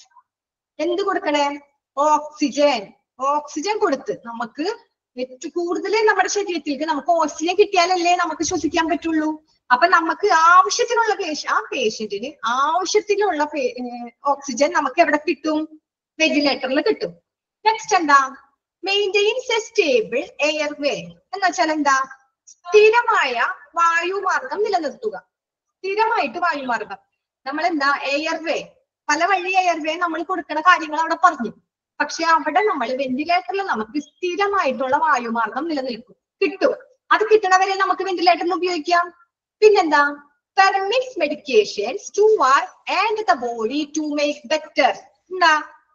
എന്ത് കൊടുക്കണേ? ഓക്സിജൻ. ഓക്സിജൻ കൊടുത്ത് നമുക്ക് ഏറ്റവും കൂടുതൽ നമ്മുടെ ശരീരത്തിലേക്ക് നമുക്ക് ഓക്സിജൻ കിട്ടിയാലല്ലേ നമുക്ക് ശ്വസിക്കാൻ പറ്റുള്ളൂ. അപ്പൊ നമുക്ക് ആവശ്യത്തിനുള്ള പേഷ്യ ആ പേഷ്യന്റിന് ആവശ്യത്തിനുള്ള ഓക്സിജൻ നമുക്ക് എവിടെ കിട്ടും? വെന്റിലേറ്ററിൽ കിട്ടും. നെക്സ്റ്റ് എന്താ? Maintains a stable airway. എന്ന് വെച്ചാൽ എന്താ? സ്ഥിരമായ വായുമാർഗം നിലനിർത്തുക. സ്ഥിരമായിട്ട് വായുമാർഗം നമ്മൾ എന്താ എയർവേ, പല വഴി എയർവേ നമ്മൾ കൊടുക്കുന്ന കാര്യങ്ങൾ അവിടെ പറഞ്ഞു. പക്ഷെ അവിടെ നമ്മൾ വെന്റിലേറ്ററിൽ നമുക്ക് സ്ഥിരമായിട്ടുള്ള വായുമാർഗം നിലനിൽക്കും, കിട്ടും. അത് കിട്ടണവരെ നമുക്ക് വെന്റിലേറ്ററിൽ ഉപയോഗിക്കാം. പിന്നെന്താ? Permits medications to work and the body to make better. എന്താ?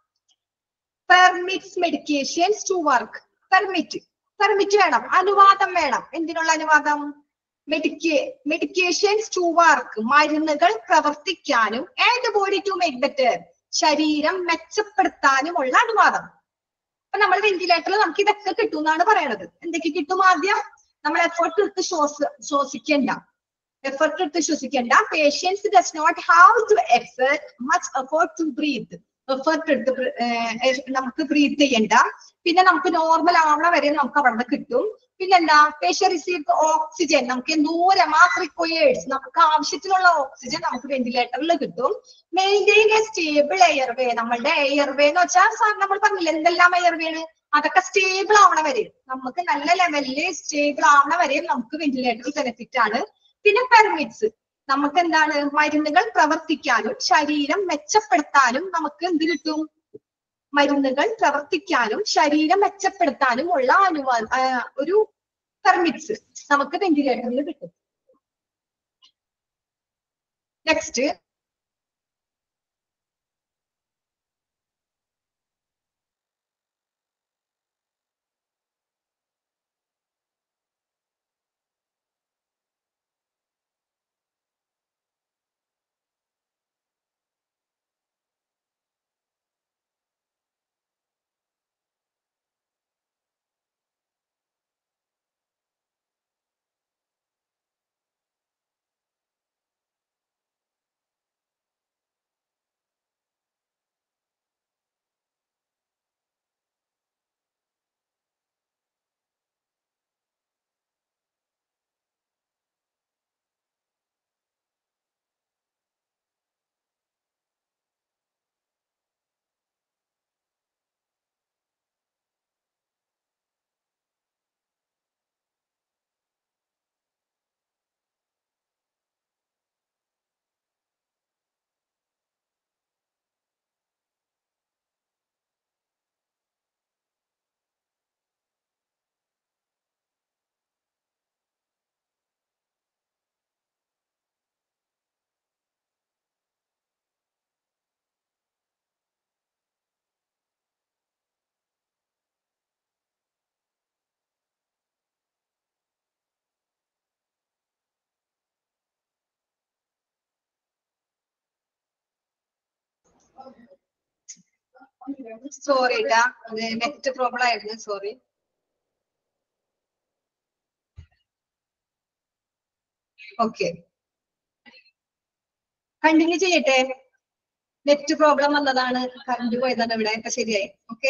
Permits medications to work. Permit permit വേണം, അനുവാദം വേണം. എന്തിനുള്ള അനുവാദം? മെഡിക്കേ മെഡിക്കേഷൻസ് ടു വർക്ക്, മരുന്നുകൾ പ്രവർത്തിക്കാനും, and body to make better, ശരീരം മെച്ചപ്പെടുത്താനുമുള്ള അനുവാദം. അപ്പൊ നമ്മൾ വെന്റിലേറ്ററിൽ നമുക്ക് ഇതൊക്കെ കിട്ടും എന്നാണ് പറയണത്. എന്തൊക്കെ കിട്ടും? ആദ്യം നമ്മൾ എഫേർട്ട് എടുത്ത് ശ്വാസ ശ്വസിക്കണ്ട എഫേർട്ട് എടുത്ത് ശ്വസിക്കണ്ട patients does not have to exert much effort to breathe. Effort എടുത്ത് നമുക്ക് ബ്രീത്ത് ചെയ്യണ്ട. പിന്നെ നമുക്ക് നോർമൽ ആവണ വരെ നമുക്ക് അവിടെ കിട്ടും. പിന്നെന്താ? Patient receive oxygen. നമുക്ക് എന്തോരം മാസ് റിക്വയേഴ്സ്, നമുക്ക് ആവശ്യത്തിനുള്ള ഓക്സിജൻ നമുക്ക് വെന്റിലേറ്ററിൽ കിട്ടും. Maintain a stable airway. നമ്മളുടെ എയർവേ എന്ന് വെച്ചാൽ നമ്മൾ പറഞ്ഞില്ല എന്തെല്ലാം എയർവേ ആണ്, അതൊക്കെ സ്റ്റേബിൾ ആവണ വരെ, നമുക്ക് നല്ല ലെവലില് സ്റ്റേബിൾ ആവണ വരെയും നമുക്ക് വെന്റിലേറ്റർ ബെനിഫിറ്റ് ആണ്. പിന്നെ പെർമിറ്റ്സ്, നമുക്ക് എന്താണ്? മരുന്നുകൾ പ്രവർത്തിക്കാനും ശരീരം മെച്ചപ്പെടുത്താനും നമുക്ക് എന്ത് കിട്ടും? മരുന്നുകൾ പ്രവർത്തിക്കാനും ശരീരം മെച്ചപ്പെടുത്താനും ഉള്ള അനുവാദം, ഒരു പെർമിറ്റ്സ് നമുക്ക് വെന്റിലേറ്ററിൽ കിട്ടും. നെക്സ്റ്റ് സോറി ട്ടാ, നെറ്റ് പ്രോബ്ലം ആയിരുന്നു, സോറി. ഓക്കെ, കണ്ടിന്യൂ ചെയ്യട്ടെ. നെറ്റ് പ്രോബ്ലം വന്നതാണ്, കറണ്ട് പോയതാണ് ഇവിടെ. ഇപ്പൊ ശരിയായി. Okay,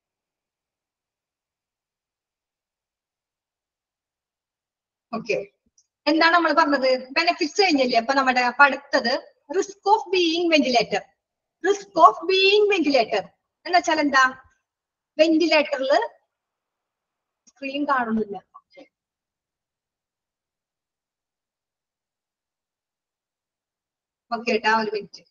okay. എന്താണ് നമ്മൾ പറഞ്ഞത്? ബെനിഫിറ്റ്സ് കഴിഞ്ഞില്ലേ? അപ്പൊ നമ്മുടെ അപ്പൊ അടുത്തത് risk of being ventilator. Risk of being ventilator എന്ന് വെച്ചാൽ എന്താ? വെന്റിലേറ്ററിൽ സ്ക്രീൻ കാണുന്നില്ല. ഓക്കെ കേട്ടാ, ഒരു മിനിറ്റ്.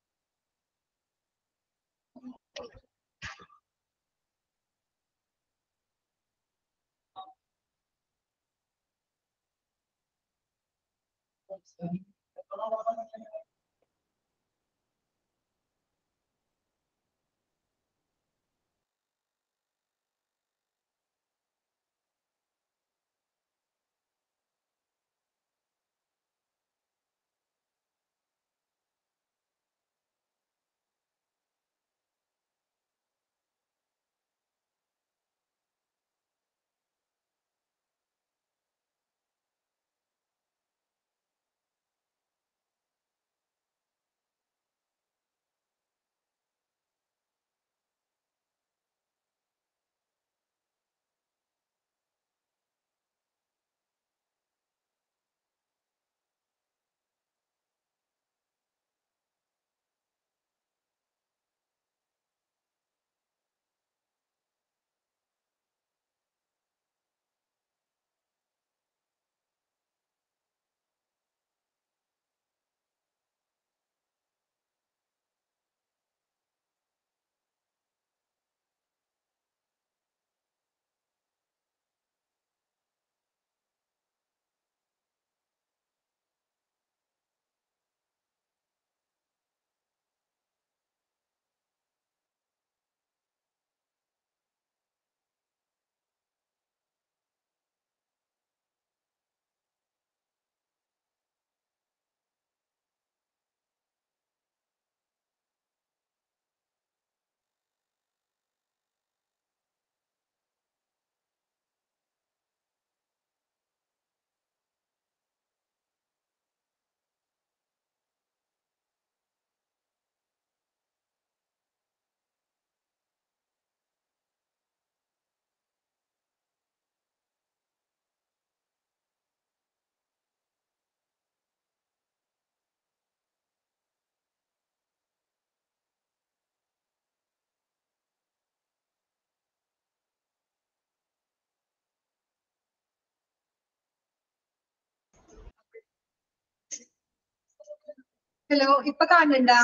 ഹലോ, ഇപ്പൊ കാണുന്നുണ്ടാ?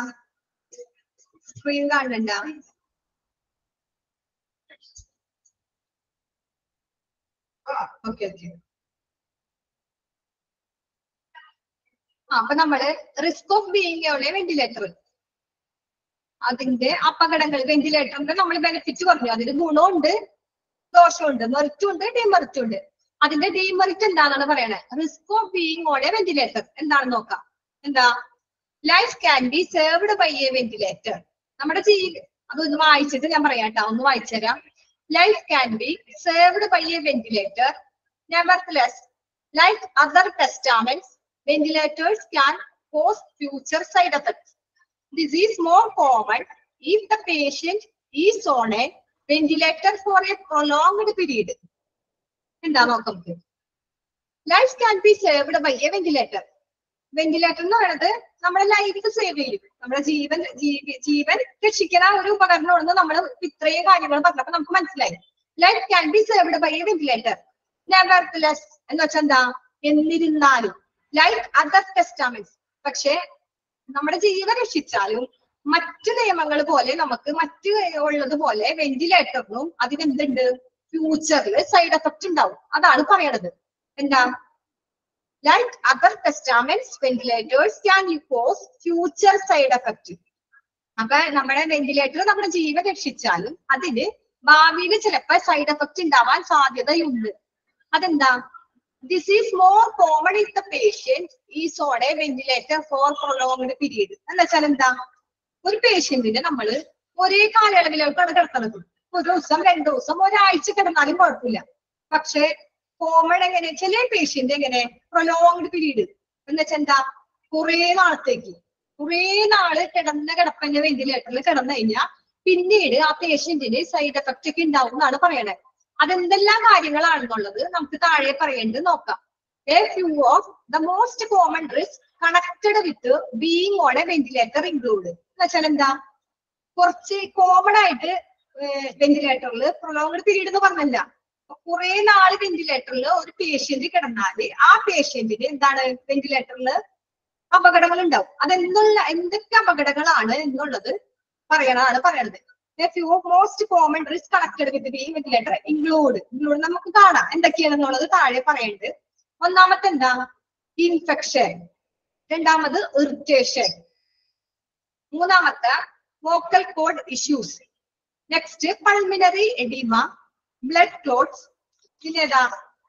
സ്ക്രീൻ കാണുന്നുണ്ടാ? Okay, okay. അപ്പൊ നമ്മള് റിസ്ക് ഓഫ് ബീയിങ് എവിടെ? വെന്റിലേറ്റർ. അതിന്റെ അപകടങ്ങൾ, വെന്റിലേറ്ററിന്റെ നമ്മൾ ബെനിഫിറ്റ് പറഞ്ഞു. അതിന് ഗുണമുണ്ട്, ദോഷമുണ്ട്, മെറിറ്റും ഉണ്ട്, ഡിമെറിറ്റും ഉണ്ട്. അതിന്റെ ഡിമെറിറ്റ് എന്താണെന്നാണ് പറയണത്? Risk of being on a ventilator എന്താണെന്ന് നോക്കാം. എന്താ? Life can be saved by a ventilator. നമ്മുടെ ജീവിതം അതൊന്ന് വായിച്ചിട്ട് ഞാൻ പറയാം കേട്ടോ, ഒന്ന് വായിച്ചു തരാം. Life can be saved by a ventilator. Nevertheless, like other testaments, ventilators can cause future side effects. This is more common if the patient is on a ventilator for a prolonged period. എന്താ നോക്കാം. Life can be saved by a ventilator. Ventilator എന്ന് പറയുന്നത് നമ്മുടെ life save ചെയ്യും, നമ്മുടെ ജീവൻ ജീവൻ രക്ഷിക്കുന്ന ഒരു ഉപകരണമാണെന്ന് നമ്മൾ ഇത്രയും കാര്യങ്ങൾ പറഞ്ഞപ്പോ നമുക്ക് മനസ്സിലായി. Life can be saved by a ventilator. Nevertheless എന്ന് വെച്ചാൽ എന്താ? എന്നിരുന്നാലും, ലൈക്ക് അതർ ടെസ്റ്റാമെന്റ്സ്, പക്ഷെ നമ്മുടെ ജീവൻ രക്ഷിച്ചാലും മറ്റു നിയമങ്ങൾ പോലെ നമുക്ക് മറ്റു ഉള്ളതുപോലെ വെന്റിലേറ്ററിനും അതിനെന്തുണ്ട്? ഫ്യൂച്ചറിൽ സൈഡ് എഫക്ട് ഉണ്ടാവും. അതാണ് പറയണത്. എന്താ? Like other testaments, ventilators can cause future side effect. അപ്പൊ നമ്മുടെ വെന്റിലേറ്റർ നമ്മുടെ ജീവൻ രക്ഷിച്ചാലും അതിന് ഭാവിയിൽ ചിലപ്പോൾ സൈഡ് എഫക്ട് ഉണ്ടാവാൻ സാധ്യതയുണ്ട്. അതെന്താ? This is more common if the patient is on a ventilator for prolonged period. എന്ന് വെച്ചാൽ എന്താ? ഒരു പേഷ്യന്റിനെ നമ്മള് ഒരേ കാലയളവിലോട്ടാണ് കിടത്തുന്നത്. ഒരു ദിവസം രണ്ടു ദിവസം ഒരാഴ്ച കിടന്നാലും കുഴപ്പമില്ല. പക്ഷെ കോമൺ എങ്ങനെ, ചില പേഷ്യന്റ് എങ്ങനെ പ്രൊലോങ്ഡ് പീരീഡ് എന്ന് വെച്ചാൽ എന്താ, കുറെ നാളത്തേക്ക് കുറെ നാള് കിടന്ന കിടപ്പന്റെ വെന്റിലേറ്ററിൽ കിടന്നു കഴിഞ്ഞാൽ പിന്നീട് ആ പേഷ്യന്റിന് സൈഡ് എഫക്റ്റ് ഒക്കെ ഉണ്ടാവും എന്നാണ് പറയണത്. അതെന്തെല്ലാം കാര്യങ്ങളാണെന്നുള്ളത് നമുക്ക് താഴെ പറയേണ്ടത് നോക്കാം. A few of the most common risks connected with being on a ventilator include. എന്ന് വെച്ചാൽ എന്താ, കുറച്ച് കോമൺ ആയിട്ട് വെന്റിലേറ്ററിൽ പ്രൊലോങ്ഡ് പീരീഡ് എന്ന് പറഞ്ഞല്ല, കുറെ നാള് വെന്റിലേറ്ററിൽ ഒരു പേഷ്യന്റ് കിടന്നാല് ആ പേഷ്യന്റിന് എന്താണ് വെന്റിലേറ്ററിൽ അപകടങ്ങൾ ഉണ്ടാവും. അതെന്നുള്ള എന്തൊക്കെ അപകടങ്ങളാണ് എന്നുള്ളത് പറയണതാണ് പറയണത്. A few of most common risks connected with being ventilator include. include നമുക്ക് കാണാം എന്തൊക്കെയാണെന്നുള്ളത് താഴെ പറയുന്നുണ്ട്. ഒന്നാമത്തെ എന്താ, ഇൻഫെക്ഷൻ. രണ്ടാമത് ഇറിറ്റേഷൻ. മൂന്നാമത്തെ vocal cord issues. Next pulmonary oedema, blood clots. പിന്നേതാ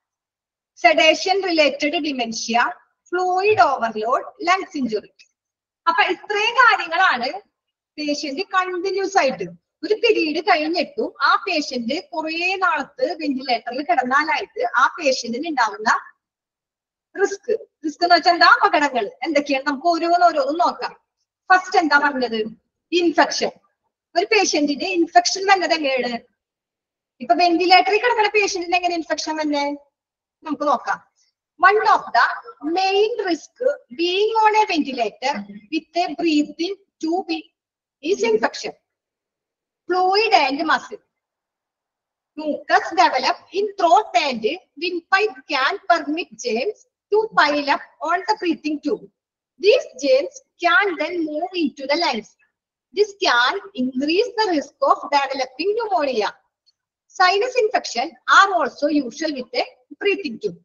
sedation related dementia, fluid overload, lungs injury. അപ്പൊ ഇത്രയും കാര്യങ്ങളാണ് പേഷ്യന്റ് കണ്ടിന്യൂസ് ആയിട്ട് ഒരു പീരീഡ് കഴിഞ്ഞിട്ടും ആ പേഷ്യന്റ് കുറെ നാളത്ത് വെന്റിലേറ്ററിൽ കിടന്നാലായിട്ട് ആ പേഷ്യന്റിന് ഉണ്ടാവുന്ന റിസ്ക്. റിസ്ക് എന്ന് വെച്ചാൽ എന്താ, അപകടങ്ങൾ എന്തൊക്കെയാണ് നമുക്ക് ഓരോന്നോരോന്നും നോക്കാം. ഫസ്റ്റ് എന്താ പറഞ്ഞത്, ഇൻഫെക്ഷൻ. ഒരു പേഷ്യന്റിന് ഇൻഫെക്ഷൻ വന്നത് എങ്ങനെയാണ്, ഇപ്പൊ വെന്റിലേറ്ററിൽ കിടക്കുന്ന പേഷ്യന്റിന് എങ്ങനെ ഇൻഫെക്ഷൻ വന്നേ നമുക്ക് നോക്കാം. One of the main risk being on a ventilator with a breathing tube is infection. Fluid and muscle. Mucus develop in throat and windpipe can permit germs to pile up on the breathing tube. These germs can then move into the lungs. This can increase the risk of developing pneumonia. Sinus infection are also usual with a breathing tube.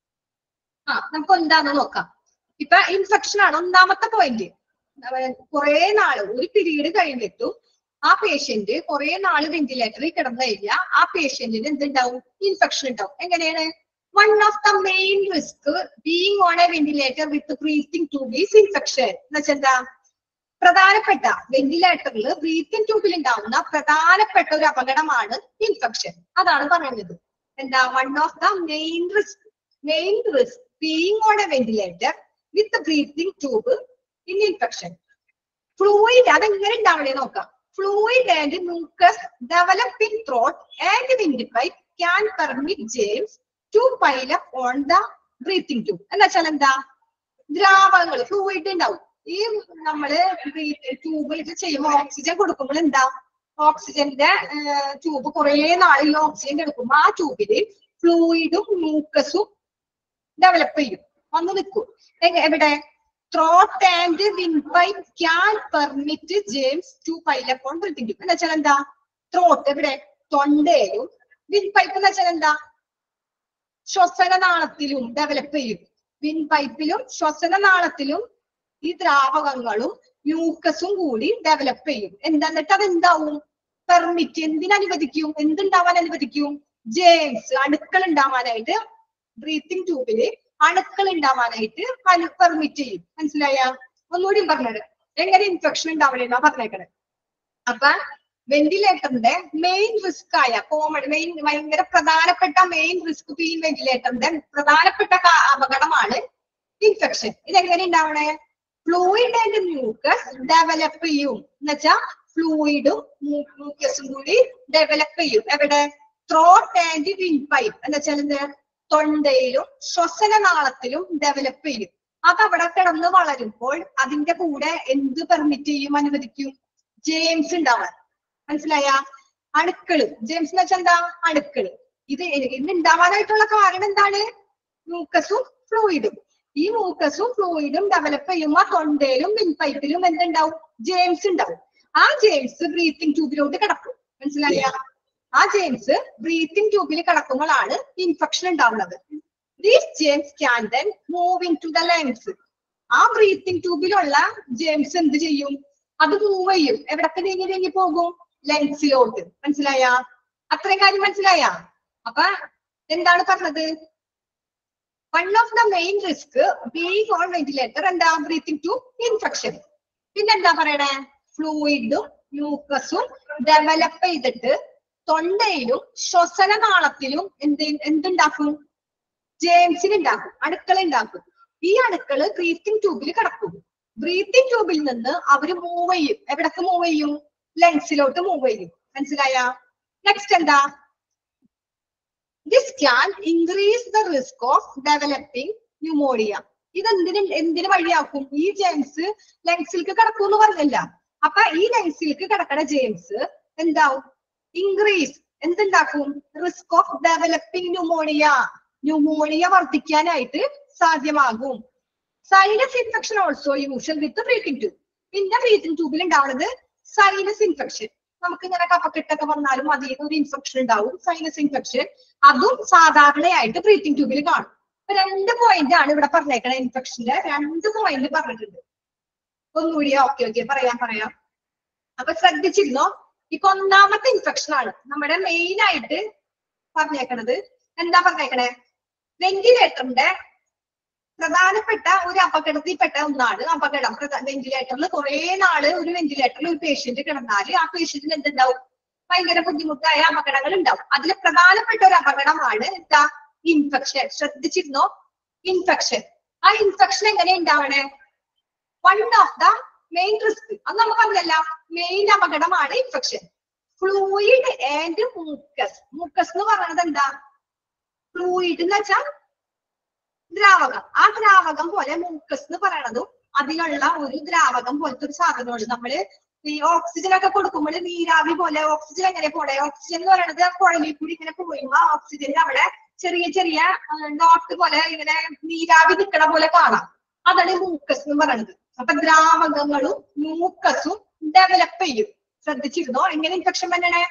ആ നമുക്ക് എന്താന്ന് നോക്കാം. ഇപ്പൊ infection ആണ് ഒന്നാമത്തെ point. കുറെ നാള് ഒരു പീരീഡ് കഴിഞ്ഞിട്ടും ആ പേഷ്യന്റ് കുറെ നാള് വെന്റിലേറ്ററിൽ കിടന്നു കഴിഞ്ഞാൽ ആ പേഷ്യന്റിന് എന്തുണ്ടാവും, ഇൻഫെക്ഷൻ ഉണ്ടാവും. എങ്ങനെയാണ്, one of the main risk being on a ventilator with breathing tube is infection. എന്ന് വെച്ചാൽ എന്താ, പ്രധാനപ്പെട്ട വെന്റിലേറ്ററിൽ ബ്രീത്തിങ് ട്യൂബിൽ ഉണ്ടാവുന്ന പ്രധാനപ്പെട്ട ഒരു അപകടമാണ് ഇൻഫെക്ഷൻ. അതാണ് പറയുന്നത്. എന്താ, one of the main risk main risk being on a ventilator with the breathing tube in infection. Fluid അതെങ്ങനെ ഉണ്ടാവണേ നോക്കാം. Fluid and mucus develop in throat and windpipe can permit germs to pile up on the breathing tube. എന്ന് വെച്ചാൽ എന്താ, ദ്രാവകങ്ങൾ fluid ഉണ്ടാവും. ഈ നമ്മള് tube ഇത് ചെയ്യുമ്പോൾ ഓക്സിജൻ കൊടുക്കുമ്പോൾ എന്താ, ഓക്സിജന്റെ ട്യൂബ് കുറെ നാളിൽ ഓക്സിജൻ എടുക്കുമ്പോൾ ആ ട്യൂബില് ഫ്ലൂയിഡും മ്യൂക്കസും ഡെവലപ്പ് ചെയ്യും, വന്ന് നിൽക്കും. എവിടെ, throat and windpipe can permit germs to pile up on breathing tube. എന്ന് വെച്ചാൽ എന്താ, ത്രോട്ട് എവിടെ, തൊണ്ടയിലും, വിൻപൈപ്പ് എന്ന് വെച്ചാൽ എന്താ, ശ്വസനനാളത്തിലും ഡെവലപ്പ് ചെയ്യും. വിൻപൈപ്പിലും ശ്വസനനാളത്തിലും ഈ ദ്രാവകങ്ങളും മ്യൂക്കസും കൂടി ഡെവലപ്പ് ചെയ്യും. എന്താ, എന്നിട്ട് അതെന്താവും, പെർമിറ്റ് എന്തിനനുവദിക്കും, എന്തുണ്ടാവാൻ അനുവദിക്കും, ജെയിംസ് അണുക്കൾ ഉണ്ടാവാനായിട്ട് ബ്രീത്തിങ് ട്യൂബില് അണുക്കൾ ഉണ്ടാവാനായിട്ട് പെർമിറ്റ് ചെയ്യും. മനസ്സിലായ? ഒന്നുകൂടി പറഞ്ഞത് എങ്ങനെ ഇൻഫെക്ഷൻ ഉണ്ടാവണെന്നാ പറഞ്ഞേക്കണത്. അപ്പൊ വെന്റിലേറ്ററിന്റെ മെയിൻ റിസ്ക് ആയ കോമൺ മെയിൻ ഭയങ്കര പ്രധാനപ്പെട്ട മെയിൻ റിസ്ക് ഈ വെന്റിലേറ്ററിന്റെ പ്രധാനപ്പെട്ട അപകടമാണ് ഇൻഫെക്ഷൻ. ഇതെങ്ങനെ ഉണ്ടാവണേ, ഫ്ലൂയിഡ് ആൻഡ് മ്യൂക്കസ് ഡെവലപ്പ് ചെയ്യും. എന്നുവെച്ചാ ഫ്ലൂയിഡും മ്യൂക്കസും കൂടി ഡെവലപ്പ് ചെയ്യും. എവിടെ, ത്രോട്ട് ആൻഡ് വിൻപൈപ്പ് എന്ന് വെച്ചാൽ എന്ത്, തൊണ്ടയിലും ശ്വസനനാളത്തിലും ഡെവലപ്പ് ചെയ്യും. അതവിടെ കിടന്ന് വളരുമ്പോൾ അതിന്റെ കൂടെ എന്ത് പെർമിറ്റ് ചെയ്യും, അനുവദിക്കും, ജെയിംസ് ഉണ്ടാവാൻ. മനസ്സിലായ? അണുക്കള്, ജെയിംസ് എന്ന് വെച്ചാൽ എന്താ, അണുക്കള്. ഇത് ഇത് ഉണ്ടാവാനായിട്ടുള്ള കാരണം എന്താണ്, മ്യൂക്കസും ഫ്ലൂയിഡും. ഈ മ്യൂക്കസും ഫ്ലൂയിഡും ഡെവലപ്പ് ചെയ്യുമ്പോൾ തൊണ്ടയിലും വിൻപൈപ്പിലും എന്തുണ്ടാവും, ജെയിംസ് ഉണ്ടാവും. ആ ജെയിംസ് ബ്രീത്തിങ് ട്യൂബിലോട്ട് കിടക്കും. മനസ്സിലായ? ആ ജെയിംസ് ബ്രീത്തിങ് ട്യൂബിൽ കിടക്കുമ്പോഴാണ് ഇൻഫെക്ഷൻ ഉണ്ടാവുന്നത്. These germs can then move into the lungs. ആ ബ്രീത്തിങ് ട്യൂബിലുള്ള ജെയിംസ് എന്ത് ചെയ്യും, അത് മൂവ് ചെയ്യും. എവിടൊക്കെ നീങ്ങി നീങ്ങി പോകും, ലങ്സിലോട്ട്. മനസ്സിലായ? അത്രയും കാര്യം മനസ്സിലായ? അപ്പൊ എന്താണ് പറഞ്ഞത്, one of the main risk being on ventilator എന്താ, ബ്രീത്തിങ് ട്യൂബ് ഇൻഫെക്ഷൻ. പിന്നെന്താ പറയണേ, ഫ്ലൂയിഡും മ്യൂക്കസും ഡെവലപ്പ് ചെയ്തിട്ട് തൊണ്ടയിലും ശ്വസനനാളത്തിലും എന്ത് എന്തുണ്ടാക്കും? ജെയിംസിന് ഉണ്ടാക്കും, അണുക്കൾ ഉണ്ടാക്കും. ഈ അണുക്കള് ബ്രീത്തിങ് ട്യൂബിൽ കിടക്കും. ബ്രീത്തിങ് ട്യൂബിൽ നിന്ന് അവര് മൂവ് ചെയ്യും. എവിടേക്ക് മൂവ് ചെയ്യും? ലങ്സിലോട്ട് മൂവ് ചെയ്യും. മനസ്സിലായ? നെക്സ്റ്റ് എന്താ? This can increase the risk of developing pneumonia. ഇത് എന്തിന് എന്തിന് വഴിയാക്കും? ഈ ജെയിംസ് ലങ്സിലേക്ക് കിടക്കും എന്ന് പറഞ്ഞില്ല. അപ്പൊ ഈ ലങ്സിലേക്ക് കിടക്കണ ജെയിംസ് എന്താവും? ഇൻക്രീസ് എന്തുണ്ടാക്കും? Risk of developing pneumonia. Pneumonia വർദ്ധിക്കാനായിട്ട് സാധ്യമാകും. Sinus infection also usual with breathing tube. പിന്നെ ബ്രീത്തിങ് ട്യൂബിൽ ഉണ്ടാവുന്നത് സൈനസ് ഇൻഫെക്ഷൻ. നമുക്ക് ഇങ്ങനെ കഫക്കെട്ടൊക്കെ വന്നാലും അതിൽ ഒരു ഇൻഫെക്ഷൻ ഉണ്ടാവും, സൈനസ് ഇൻഫെക്ഷൻ. അതും സാധാരണയായിട്ട് ബ്രീത്തിങ് ട്യൂബിൽ കാണും. രണ്ട് പോയിന്റ് ആണ് ഇവിടെ പറഞ്ഞേക്കണേ. ഇൻഫെക്ഷന്റെ രണ്ട് പോയിന്റ് പറഞ്ഞിട്ടുണ്ട്. ഒന്നുകൂടി ഓക്കെ ഓക്കെ പറയാം പറയാം അപ്പൊ ശ്രദ്ധിച്ചിരുന്നോ? ഇപ്പൊ ഒന്നാമത്തെ ഇൻഫെക്ഷൻ ആണ് നമ്മുടെ മെയിൻ ആയിട്ട് പറഞ്ഞേക്കണത്. എന്താ പറഞ്ഞേക്കണേ? വെന്റിലേറ്ററിന്റെ പ്രധാനപ്പെട്ട ഒരു അപകടത്തിൽപ്പെട്ട ഒന്നാണ് അപകടം. വെന്റിലേറ്ററിൽ കുറെ നാള് ഒരു വെന്റിലേറ്ററിൽ ഒരു പേഷ്യന്റ് കിടന്നാല് ആ പേഷ്യന്റിന് എന്തുണ്ടാവും? ഭയങ്കര ബുദ്ധിമുട്ടായ അപകടങ്ങൾ ഉണ്ടാവും. അതിൽ പ്രധാനപ്പെട്ട ഒരു അപകടമാണ് എന്താ? ഇൻഫെക്ഷൻ. ശ്രദ്ധിച്ചിരുന്നോ? ഇൻഫെക്ഷൻ. ആ ഇൻഫെക്ഷൻ എങ്ങനെ ഉണ്ടാവണേ? One of the main risk അത് നമുക്ക് പറഞ്ഞല്ല, മെയിൻ അപകടമാണ് infection. Fluid and mucus. Mucus എന്ന് പറയുന്നത് എന്താ? ഫ്ലൂയിഡ് എന്ന് വെച്ചാൽ ദ്രാവകം. ആ ദ്രാവകം പോലെ മൂക്കസ് എന്ന് പറയണതും അതിലുള്ള ഒരു ദ്രാവകം പോലത്തെ ഒരു സാധനമാണ്. നമ്മള് ഈ ഓക്സിജൻ ഒക്കെ കൊടുക്കുമ്പോൾ നീരാവി പോലെ ഓക്സിജൻ എങ്ങനെ പോണേ? ഓക്സിജൻ എന്ന് പറയുന്നത് കുഴലിൽ കൂടി ഇങ്ങനെ പോയുമ്പോ ഓക്സിജനിൽ അവിടെ ചെറിയ ചെറിയ ഡോട്ട് പോലെ ഇങ്ങനെ നീരാവി നിൽക്കണ പോലെ കാണാം. അതാണ് മൂക്കസ് എന്ന് പറയുന്നത്. അപ്പൊ ദ്രാവകങ്ങളും മൂക്കസും ഡെവലപ്പ് ചെയ്യും. ശ്രദ്ധിച്ചിരുന്നോ? എങ്ങനെ ഇൻഫെക്ഷൻ വരണേ?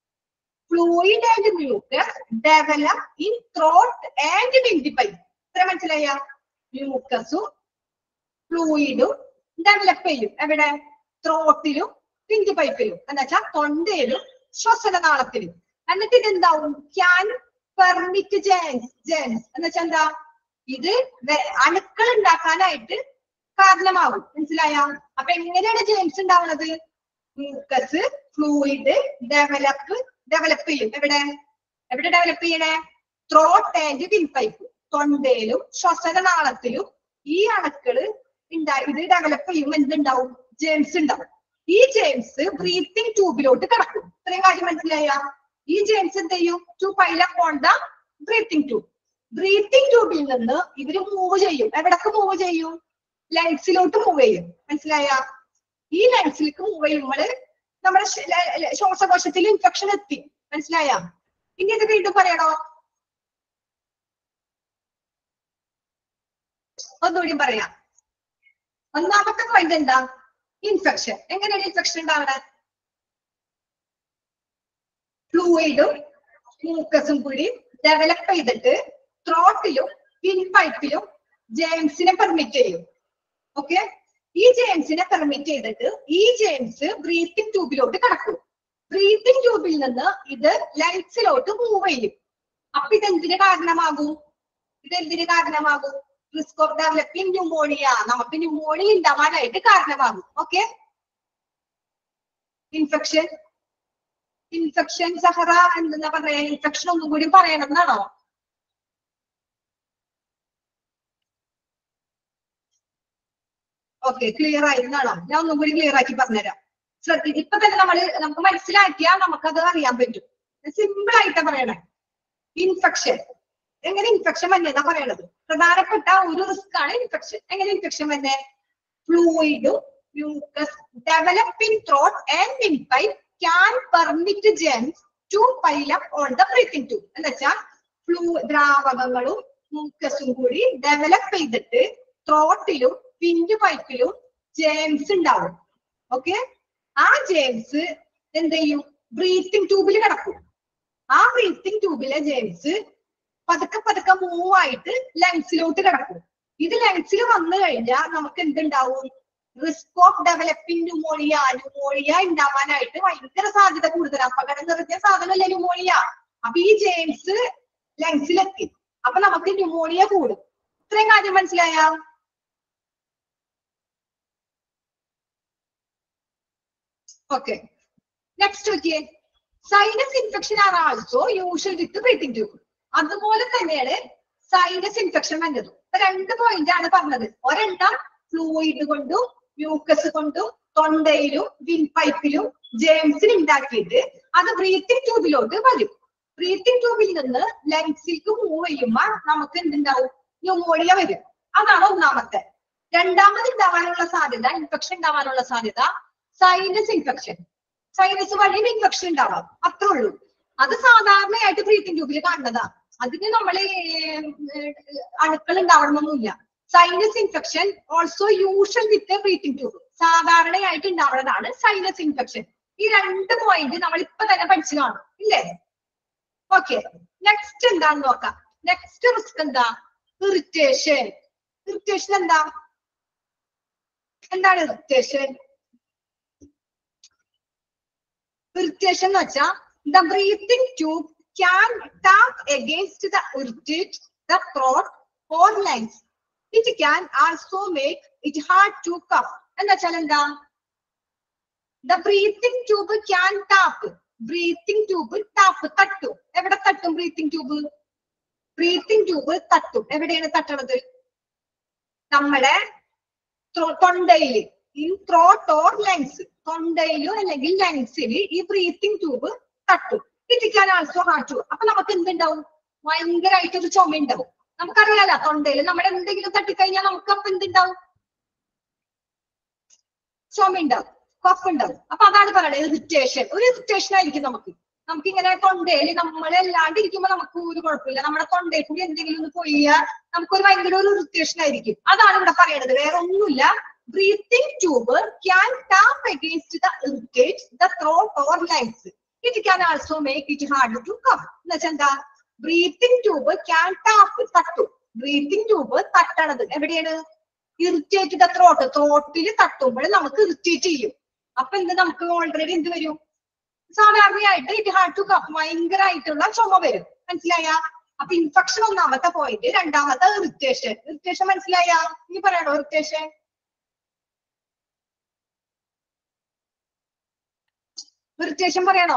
Fluid and mucus develop in throat and windpipe. ഇത്ര മനസ്സിലായ? മ്യൂക്കസും ഫ്ലൂയിഡും ഡെവലപ്പ് ചെയ്യും. എവിടെ? ത്രോട്ടിലും വിൻഡിപൈപ്പിലും, എന്ന് വെച്ചാൽ തൊണ്ടയിലും ശ്വസനനാളത്തിലും. എന്നിട്ട് ഇതെന്താവും? Can permit germs. ജെൻസ് എന്ന് വെച്ചാൽ എന്താ? ഇത് അണുക്കൾ ഉണ്ടാക്കാനായിട്ട് കാരണമാകും. മനസ്സിലായ? അപ്പൊ എങ്ങനെയാണ് ജെയിംസ് ഉണ്ടാവുന്നത്? മ്യൂക്കസ് ഫ്ലൂയിഡ് ഡെവലപ്പ് ഡെവലപ്പ് ചെയ്യും. എവിടെ എവിടെ ഡെവലപ്പ് ചെയ്യണേ? ത്രോട്ട് ആൻഡ് വിൻപൈപ്പ്, തൊണ്ടയിലും ശ്വസനനാളത്തിലും ഈ അണുക്കള് ഉണ്ടായി ഇത് ഡെവലപ്പ് ചെയ്യുമ്പോൾ എന്തുണ്ടാവും? ജെയിംസ് ഉണ്ടാവും. ഈ ജെയിംസ് ബ്രീത്തിങ് ട്യൂബിലോട്ട് കിടക്കും. ഇത്രയും കാര്യം മനസ്സിലായ? ഈ ജെയിംസ് എന്ത് ചെയ്യും? To pile up on the breathing tube. Breathing ട്യൂബിൽ നിന്ന് ഇവര് മൂവ് ചെയ്യും. എവിടൊക്കെ മൂവ് ചെയ്യും? ലങ്സിലോട്ട് മൂവ് ചെയ്യും. മനസ്സിലായ? ഈ ലങ്സിലേക്ക് മൂവ് ചെയ്യുമ്പോൾ നമ്മുടെ ശ്വാസകോശത്തിൽ ഇൻഫെക്ഷൻ എത്തി. മനസ്സിലായ? ഇനി ഇത് വീണ്ടും പറയണോ? ഒന്നുകൂടി പറയാം. ഒന്നാമത്തെ പോയിന്റ് എന്താ? ഇൻഫെക്ഷൻ. എങ്ങനെയാണ് ഇൻഫെക്ഷൻ ഉണ്ടാവുന്നത്? ഫ്ലൂയിഡും മ്യൂക്കസും കൂടി ഡെവലപ്പ് ചെയ്തിട്ട് ത്രോട്ടിലും വിൻപൈപ്പിലും ജെയിംസിനെ പെർമിറ്റ് ചെയ്യും. ഓക്കെ, ഈ ജെയിംസിനെ പെർമിറ്റ് ചെയ്തിട്ട് ഈ ജെയിംസ് ബ്രീത്തിങ് ട്യൂബിലോട്ട് കടക്കും. ബ്രീത്തിങ് ട്യൂബിൽ നിന്ന് ഇത് ലങ്സിലോട്ട് മൂവ് ചെയ്യും. അപ്പൊ ഇതെന്തിന് കാരണമാകും? ഇതെന്തിന് കാരണമാകും? Risk of developing pneumonia. നമുക്ക് ന്യൂമോണിയ ഉണ്ടാവാനായിട്ട് കാരണമാകും. ഓക്കെ, ഇൻഫെക്ഷൻ ഇൻഫെക്ഷൻ സഹറ എന്താ പറയാ? ഇൻഫെക്ഷൻ ഒന്നും കൂടി പറയണം എന്നാണോ? ഓക്കെ, ക്ലിയർ ആയിരുന്നാണോ? ഞാൻ ഒന്നും കൂടി ക്ലിയർ ആക്കി പറഞ്ഞുതരാം. ശ്രദ്ധ ഇപ്പൊ തന്നെ നമ്മള് നമുക്ക് മനസ്സിലാക്കിയാൽ നമുക്കത് അറിയാൻ പറ്റും. സിമ്പിൾ ആയിട്ട് പറയണേ. ഇൻഫെക്ഷൻ എങ്ങനെ ഇൻഫെക്ഷൻ വന്നേന്നാ പറയണത്? പ്രധാനപ്പെട്ട ഒരു റിസ്ക് ആണ് ഇൻഫെക്ഷൻ. എങ്ങനെ ഇൻഫെക്ഷൻ വന്നേ? ഫ്ലൂയിഡും mucus developing throat and windpipe can permit germs to pile up on the breathing tube. എന്ന് വെച്ചാൽ ഫ്ലൂ ദ്രാവകങ്ങളും മ്യൂക്കസും കൂടി ഡെവലപ്പ് ചെയ്തിട്ട് ത്രോട്ടിലും വിൻഡ് പൈപ്പിലും ജെംസ് ഉണ്ടാവും. ഓക്കെ, ആ ജെംസ് എന്ത് ചെയ്യും? ബ്രീത്തിങ് ട്യൂബിൽ കിടക്കും. ആ ബ്രീത്തിങ് ട്യൂബിലെ ജെംസ് പതുക്കെ പതുക്കെ മൂവ് ആയിട്ട് ലങ്സിലോട്ട് കിടക്കും. ഇത് ലങ്സിൽ വന്നു കഴിഞ്ഞാൽ നമുക്ക് എന്തുണ്ടാവും? Risk of developing pneumonia. Pneumonia ഉണ്ടാവാനായിട്ട് ഭയങ്കര സാധ്യത കൂടുതൽ. അപകടം നിറഞ്ഞ സാധനമല്ലേ ന്യൂമോണിയ. അപ്പൊ ഈ ജെയിംസ് ലങ്സിലെത്തി. അപ്പൊ നമുക്ക് ന്യൂമോണിയ കൂടും. ഇത്രയും കാര്യം മനസ്സിലായ? ഓക്കെ നെക്സ്റ്റ് നോക്കിയേ sinus infection are also usual with breathing tube. അതുപോലെ തന്നെയാണ് സൈനസ് ഇൻഫെക്ഷൻ വന്നത്. രണ്ട് പോയിന്റ് ആണ് പറഞ്ഞത്. ഒരെണ്ണം ഫ്ലൂയിഡ് കൊണ്ടും മ്യൂക്കസ് കൊണ്ടും തൊണ്ടയിലും വിൻ പൈപ്പിലും ജേംസിൽ ഉണ്ടാക്കിയിട്ട് അത് ബ്രീത്തിങ് ട്യൂബിലോട്ട് വരും. ബ്രീത്തിങ് ട്യൂബിൽ നിന്ന് ലങ്സിലേക്ക് മൂവ് ചെയ്യുമ്പോൾ നമുക്ക് എന്തുണ്ടാവും? ന്യൂമോണിയ വരും. അതാണ് ഒന്നാമത്തെ. രണ്ടാമത് ഉണ്ടാവാനുള്ള സാധ്യത, ഇൻഫെക്ഷൻ ഉണ്ടാവാനുള്ള സാധ്യത സൈനസ് ഇൻഫെക്ഷൻ. സൈനസ് വഴിയും ഇൻഫെക്ഷൻ ഉണ്ടാവാം, അത്രേ ഉള്ളൂ. അത് സാധാരണയായിട്ട് ബ്രീത്തിങ് ട്യൂബിൽ കാണുന്നതാ. അതിന് നമ്മള് അണുക്കൾ ഉണ്ടാവണമെന്നൊന്നുമില്ല. Sinus infection also usual with breathing tube. സാധാരണയായിട്ട് ഉണ്ടാവുന്നതാണ് സൈനസ് ഇൻഫെക്ഷൻ. ഈ രണ്ട് പോയിന്റ് നമ്മൾ ഇപ്പൊ തന്നെ പഠിച്ചു കാണും, ഇല്ലേ? ഓക്കെ നെക്സ്റ്റ് എന്താന്ന് നോക്കാം. നെക്സ്റ്റ് റിസ്ക് എന്താ? ഇറിറ്റേഷൻ. ഇറിറ്റേഷൻ എന്താ? എന്താണ് ഇറിറ്റേഷൻ? ഇറിറ്റേഷൻ എന്ന് വെച്ചാൽ the breathing tube can tap against the irritate the throat or lungs. It can also make it hard to cough. എന്ന് വെച്ചാൽ എന്താ? The breathing tube can tap. Breathing tube tap തട്ടും. എവിടെ തട്ടും ബ്രീത്തിങ് ട്യൂബ്? ബ്രീത്തിങ് ട്യൂബ് തട്ടും. എവിടെയാണ് തട്ടണത്? നമ്മുടെ തൊണ്ടയില്, ഇൻ ത്രോട്ട് ഓർ ലങ്സ്. തൊണ്ടയിലോ അല്ലെങ്കിൽ ലങ്സിൽ ഈ ബ്രീത്തിങ് ട്യൂബ് തട്ടും. It can also hard to. അപ്പൊ നമുക്ക് എന്തുണ്ടാവും? ഭയങ്കരമായിട്ടൊരു ചുമ ഉണ്ടാവും. നമുക്കറിയാലോ തൊണ്ടയിൽ നമ്മുടെ എന്തെങ്കിലും തട്ടിക്കഴിഞ്ഞാൽ നമുക്ക് അപ്പൊ എന്തുണ്ടാവും? ചുമ ഉണ്ടാവും, കഫ് ഉണ്ടാവും. അപ്പൊ അതാണ് പറയുന്നത് ഇറിറ്റേഷൻ. ഒരു ഇറിറ്റേഷൻ ആയിരിക്കും നമുക്ക്. നമുക്കിങ്ങനെ തൊണ്ടയിൽ നമ്മളല്ലാണ്ട് ഇരിക്കുമ്പോ നമുക്ക് ഒരു കുഴപ്പമില്ല. നമ്മുടെ തൊണ്ടയിൽ കൂടി എന്തെങ്കിലും ഒന്ന് പോയാൽ നമുക്കൊരു ഭയങ്കര ഒരു ഇറിറ്റേഷൻ ആയിരിക്കും. അതാണ് ഇവിടെ പറയണത്, വേറെ ഒന്നുമില്ല. Breathing tube can tap against the irritate the throat or lungs. It can also make it hard to cough. എന്ന് വെച്ചാൽ എന്താ? ബ്രീത്തിങ് ട്യൂബ് ക്യാൻ ടാപ്പ് തട്ടും. ബ്രീത്തിങ് ട്യൂബ് തട്ടണത് എവിടെയാണ്? Irritate the throat. ത്രോട്ടിൽ തട്ടുമ്പോൾ നമുക്ക് ഇറിറ്റേറ്റ് ചെയ്യും. അപ്പൊ എന്ത്? നമുക്ക് ഓൾറെഡി എന്ത് വരും? സാധാരണയായിട്ട് ഇറ്റ് ഹാർഡ് ടു കഫ്, ഭയങ്കരമായിട്ടുള്ള ചുമ വരും. മനസ്സിലായ? അപ്പൊ ഇൻഫെക്ഷൻ ഒന്നാമത്തെ പോയിന്റ്. രണ്ടാമത്തെ ഇറിറ്റേഷൻ. ഇറിറ്റേഷൻ മനസ്സിലായ? ഇനി പറയണോ ഇറിറ്റേഷൻ? ഇറിറ്റേഷൻ പറയണോ?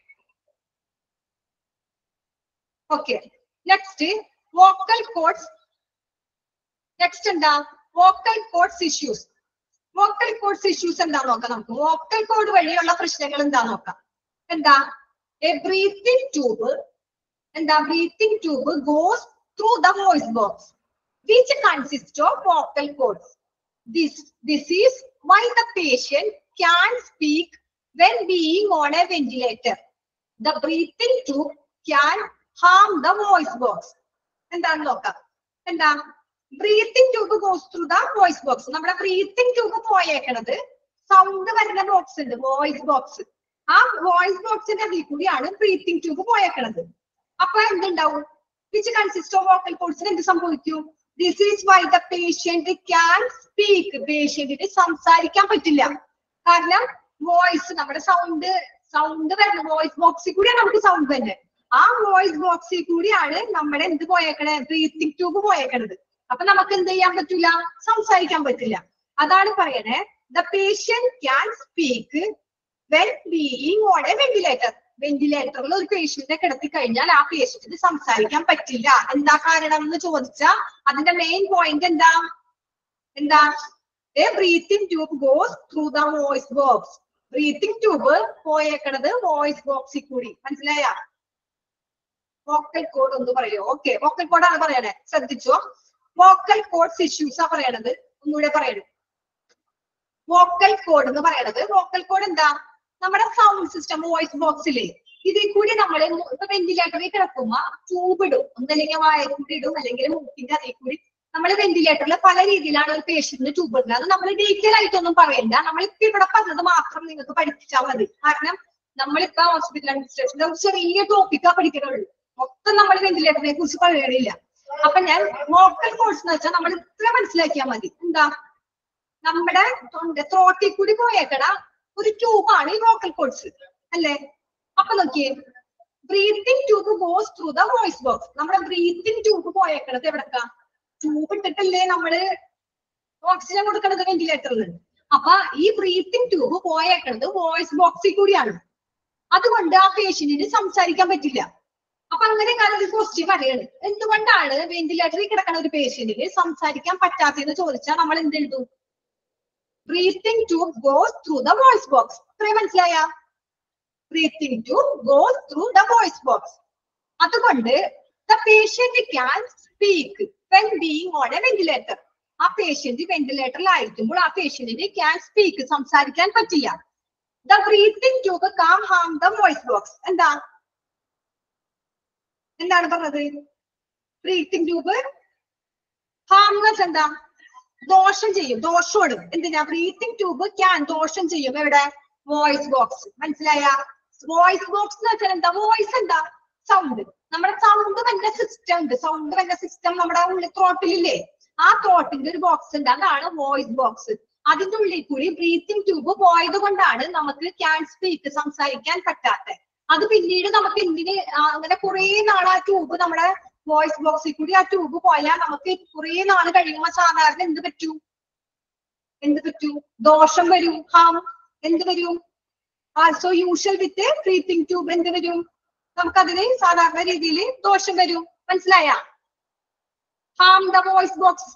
Okay next vocal cords. Next എന്താ? Vocal cords issues. Vocal cords issues എന്താ നോക്കാം നമുക്ക്. വോക്കൽ കോഡ് വഴിയുള്ള പ്രശ്നങ്ങൾ എന്താ നോക്കാം. എന്താ? A breathing tube. എന്താ? Breathing tube goes through the voice box which consists of vocal cords. This this is why the patient can speak when being on a ventilator. The breathing tube can harm the voice box. എന്താന്ന് നോക്കാം. എന്താ? Breathing tube goes through the voice box. നമ്മുടെ breathing tube പോയേക്കണത് sound വരുന്ന box ഉണ്ട്, voice box. ആ voice ബോക്സിന്റെ അതിൽ കൂടിയാണ് ബ്രീത്തിങ് ട്യൂബ് പോയേക്കണത്. അപ്പൊ എന്തുണ്ടാവും? വിച്ച് കൺസിസ്റ്റ് ഓഫ് വോക്കൽ കോഡ്സിന് എന്ത് സംഭവിക്കും? This is why the patient can speak. പേഷ്യന്റിന് സംസാരിക്കാൻ പറ്റില്ല. കാരണം വോയിസ്, നമ്മുടെ സൗണ്ട് സൗണ്ട് വരുന്ന വോയിസ് ബോക്സിൽ കൂടിയാണ് നമുക്ക് സൗണ്ട് വരുന്നത്. ആ വോയിസ് ബോക്സിൽ കൂടിയാണ് നമ്മുടെ എന്ത് പോയേക്കണേ? ബ്രീത്തിങ് ട്യൂബ് പോയേക്കണത്. അപ്പൊ നമുക്ക് എന്ത് ചെയ്യാൻ പറ്റില്ല? സംസാരിക്കാൻ പറ്റില്ല. അതാണ് പറയണേ the patient can speak when being on a ventilator. വെന്റിലേറ്ററിൽ ഒരു പേഷ്യന്റിനെ കിടത്തി കഴിഞ്ഞാൽ ആ പേഷ്യന്റിന് സംസാരിക്കാൻ പറ്റില്ല. എന്താ കാരണം എന്ന് ചോദിച്ചാൽ അതിന്റെ മെയിൻ പോയിന്റ് എന്താ? എന്താ? A breathing tube goes through the voice box. Breathing tube പോയേക്കണത് വോയിസ് ബോക്സിൽ കൂടി. മനസ്സിലായ? വോക്കൽ കോഡ് ഒന്ന് പറയോ? ഓക്കെ വോക്കൽ കോഡാണ് പറയണേ, ശ്രദ്ധിച്ചോ. വോക്കൽ കോഡ്സ് ഇഷ്യൂസ് ആ പറയണത്. ഒന്നുകൂടെ പറയണത് വോക്കൽ കോഡ് എന്ന് പറയണത്. വോക്കൽ കോഡ് എന്താ? നമ്മുടെ സൗണ്ട് സിസ്റ്റം വോയിസ് ബോക്സില് ഇതിൽ കൂടി നമ്മൾ ഇപ്പൊ വെന്റിലേറ്ററിൽ കിടക്കുമ്പോ ട്യൂബ് ഇടും. ഒന്നല്ലെങ്കിൽ വായ കൂടി ഇടും, അല്ലെങ്കിൽ മൂക്കിന്റെ അതിൽ കൂടി. നമ്മൾ വെന്റിലേറ്ററിൽ പല രീതിയിലാണ് ഒരു പേഷ്യന്റിന് ട്യൂബ് ഇടുന്നത്. അത് നമ്മൾ ഡീറ്റെയിൽ ആയിട്ടൊന്നും പറയണ്ട. നമ്മളിപ്പോ ഇവിടെ പറഞ്ഞത് മാത്രം നിങ്ങൾക്ക് പഠിപ്പിച്ചാൽ മതി. കാരണം നമ്മളിപ്പോ ഹോസ്പിറ്റൽ അഡ്മിനിസ്ട്രേഷന്റെ ഒരു ചെറിയ ടോപ്പിക്കാ പഠിക്കണുള്ളൂ. മൊത്തം നമ്മൾ വെന്റിലേറ്ററിനെ കുറിച്ച് പറയണില്ല. അപ്പൊ ഞാൻ വോക്കൽ കോഡ്സ് എന്ന് വെച്ചാൽ നമ്മൾ ഇത്ര മനസ്സിലാക്കിയാൽ മതി. എന്താ? നമ്മുടെ ത്രോട്ടിൽ കൂടി പോയേക്കട ഒരു ട്യൂബാണ് ഈ വോക്കൽ കോഡ്സ്, അല്ലേ? അപ്പൊ നോക്കിയേ, breathing tube goes through the voice box. നമ്മുടെ ബ്രീത്തിങ് ട്യൂബ് പോയേക്കണത് എവിടക്ക? ട്യൂബ് ഇട്ടിട്ടല്ലേ നമ്മള് ഓക്സിജൻ കൊടുക്കണത് വെന്റിലേറ്ററിൽ. അപ്പൊ ഈ ബ്രീത്തിങ് ട്യൂബ് പോയേക്കുന്നത് വോയിസ് ബോക്സിൽ കൂടിയാണ്. അതുകൊണ്ട് ആ പേഷ്യന്റിന് സംസാരിക്കാൻ പറ്റില്ല. അപ്പൊ അങ്ങനെ ഞാനൊരു ക്വസ്റ്റ്യൻ പറയാണ്, എന്തുകൊണ്ടാണ് വെന്റിലേറ്ററിൽ കിടക്കുന്ന ഒരു പേഷ്യന്റിന് സംസാരിക്കാൻ പറ്റാത്തതെന്ന് ചോദിച്ചാൽ നമ്മൾ എന്ത് എഴുതും? Breathing tube goes through the voice box. ഇത്രയും മനസ്സിലായ? Breathing tube goes through the voice box. അതുകൊണ്ട് the patient can speak when being on a ventilator. ആ പേഷ്യന്റ് വെന്റിലേറ്ററിലായിരിക്കുമ്പോൾ ആ പേഷ്യന്റിന് ക്യാൻ സ്പീക്ക്, സംസാരിക്കാൻ പറ്റില്ല. The breathing tube can harm the voice box. എന്താ എന്താണ് പറഞ്ഞത്? ബ്രീത്തിങ് ട്യൂബ് ഹാം എന്ന് വെച്ചാൽ എന്താ? ദോഷം ചെയ്യും, ദോഷോടും. എന്തിനാ? ബ്രീത്തിങ് ട്യൂബ് ക്യാൻ ദോഷം ചെയ്യും. എവിടെ? Voice box. മനസ്സിലായ? വോയിസ് ബോക്സ് എന്ന് വെച്ചാൽ എന്താ? വോയിസ് എന്താ? സൗണ്ട്. നമ്മുടെ സൗണ്ട് തന്നെ സിസ്റ്റം ഉണ്ട്. സൗണ്ട് തന്നെ സിസ്റ്റം നമ്മുടെ ഉള്ളിൽ ത്രോട്ടിലില്ലേ? ആ ത്രോട്ടിന്റെ ഒരു ബോക്സ് ഉണ്ട്, അതാണ് വോയിസ് ബോക്സ്. അതിന്റെ ഉള്ളിൽ കൂടി ബ്രീത്തിങ് ട്യൂബ് പോയത് കൊണ്ടാണ് നമുക്ക് ക്യാൻ സ്പീക്ക്, സംസാരിക്കാൻ പറ്റാത്തത്. അത് പിന്നീട് നമുക്ക് എന്തിന് അങ്ങനെ കുറെ നാൾ ആ ട്യൂബ് നമ്മുടെ വോയിസ് ബോക്സിൽ കൂടി ആ ട്യൂബ് പോയാൽ നമുക്ക് കുറെ നാൾ കഴിയുമ്പോൾ സാധാരണ എന്ത് പറ്റൂ? എന്ത് പറ്റൂ? ദോഷം വരും, ഹാം. എന്ത് വരും? Also usual with breathing tube എന്ത് വരും? നമുക്കതിന് സാധാരണ രീതിയിൽ ദോഷം വരും. മനസ്സിലായ? Hmm the voice box.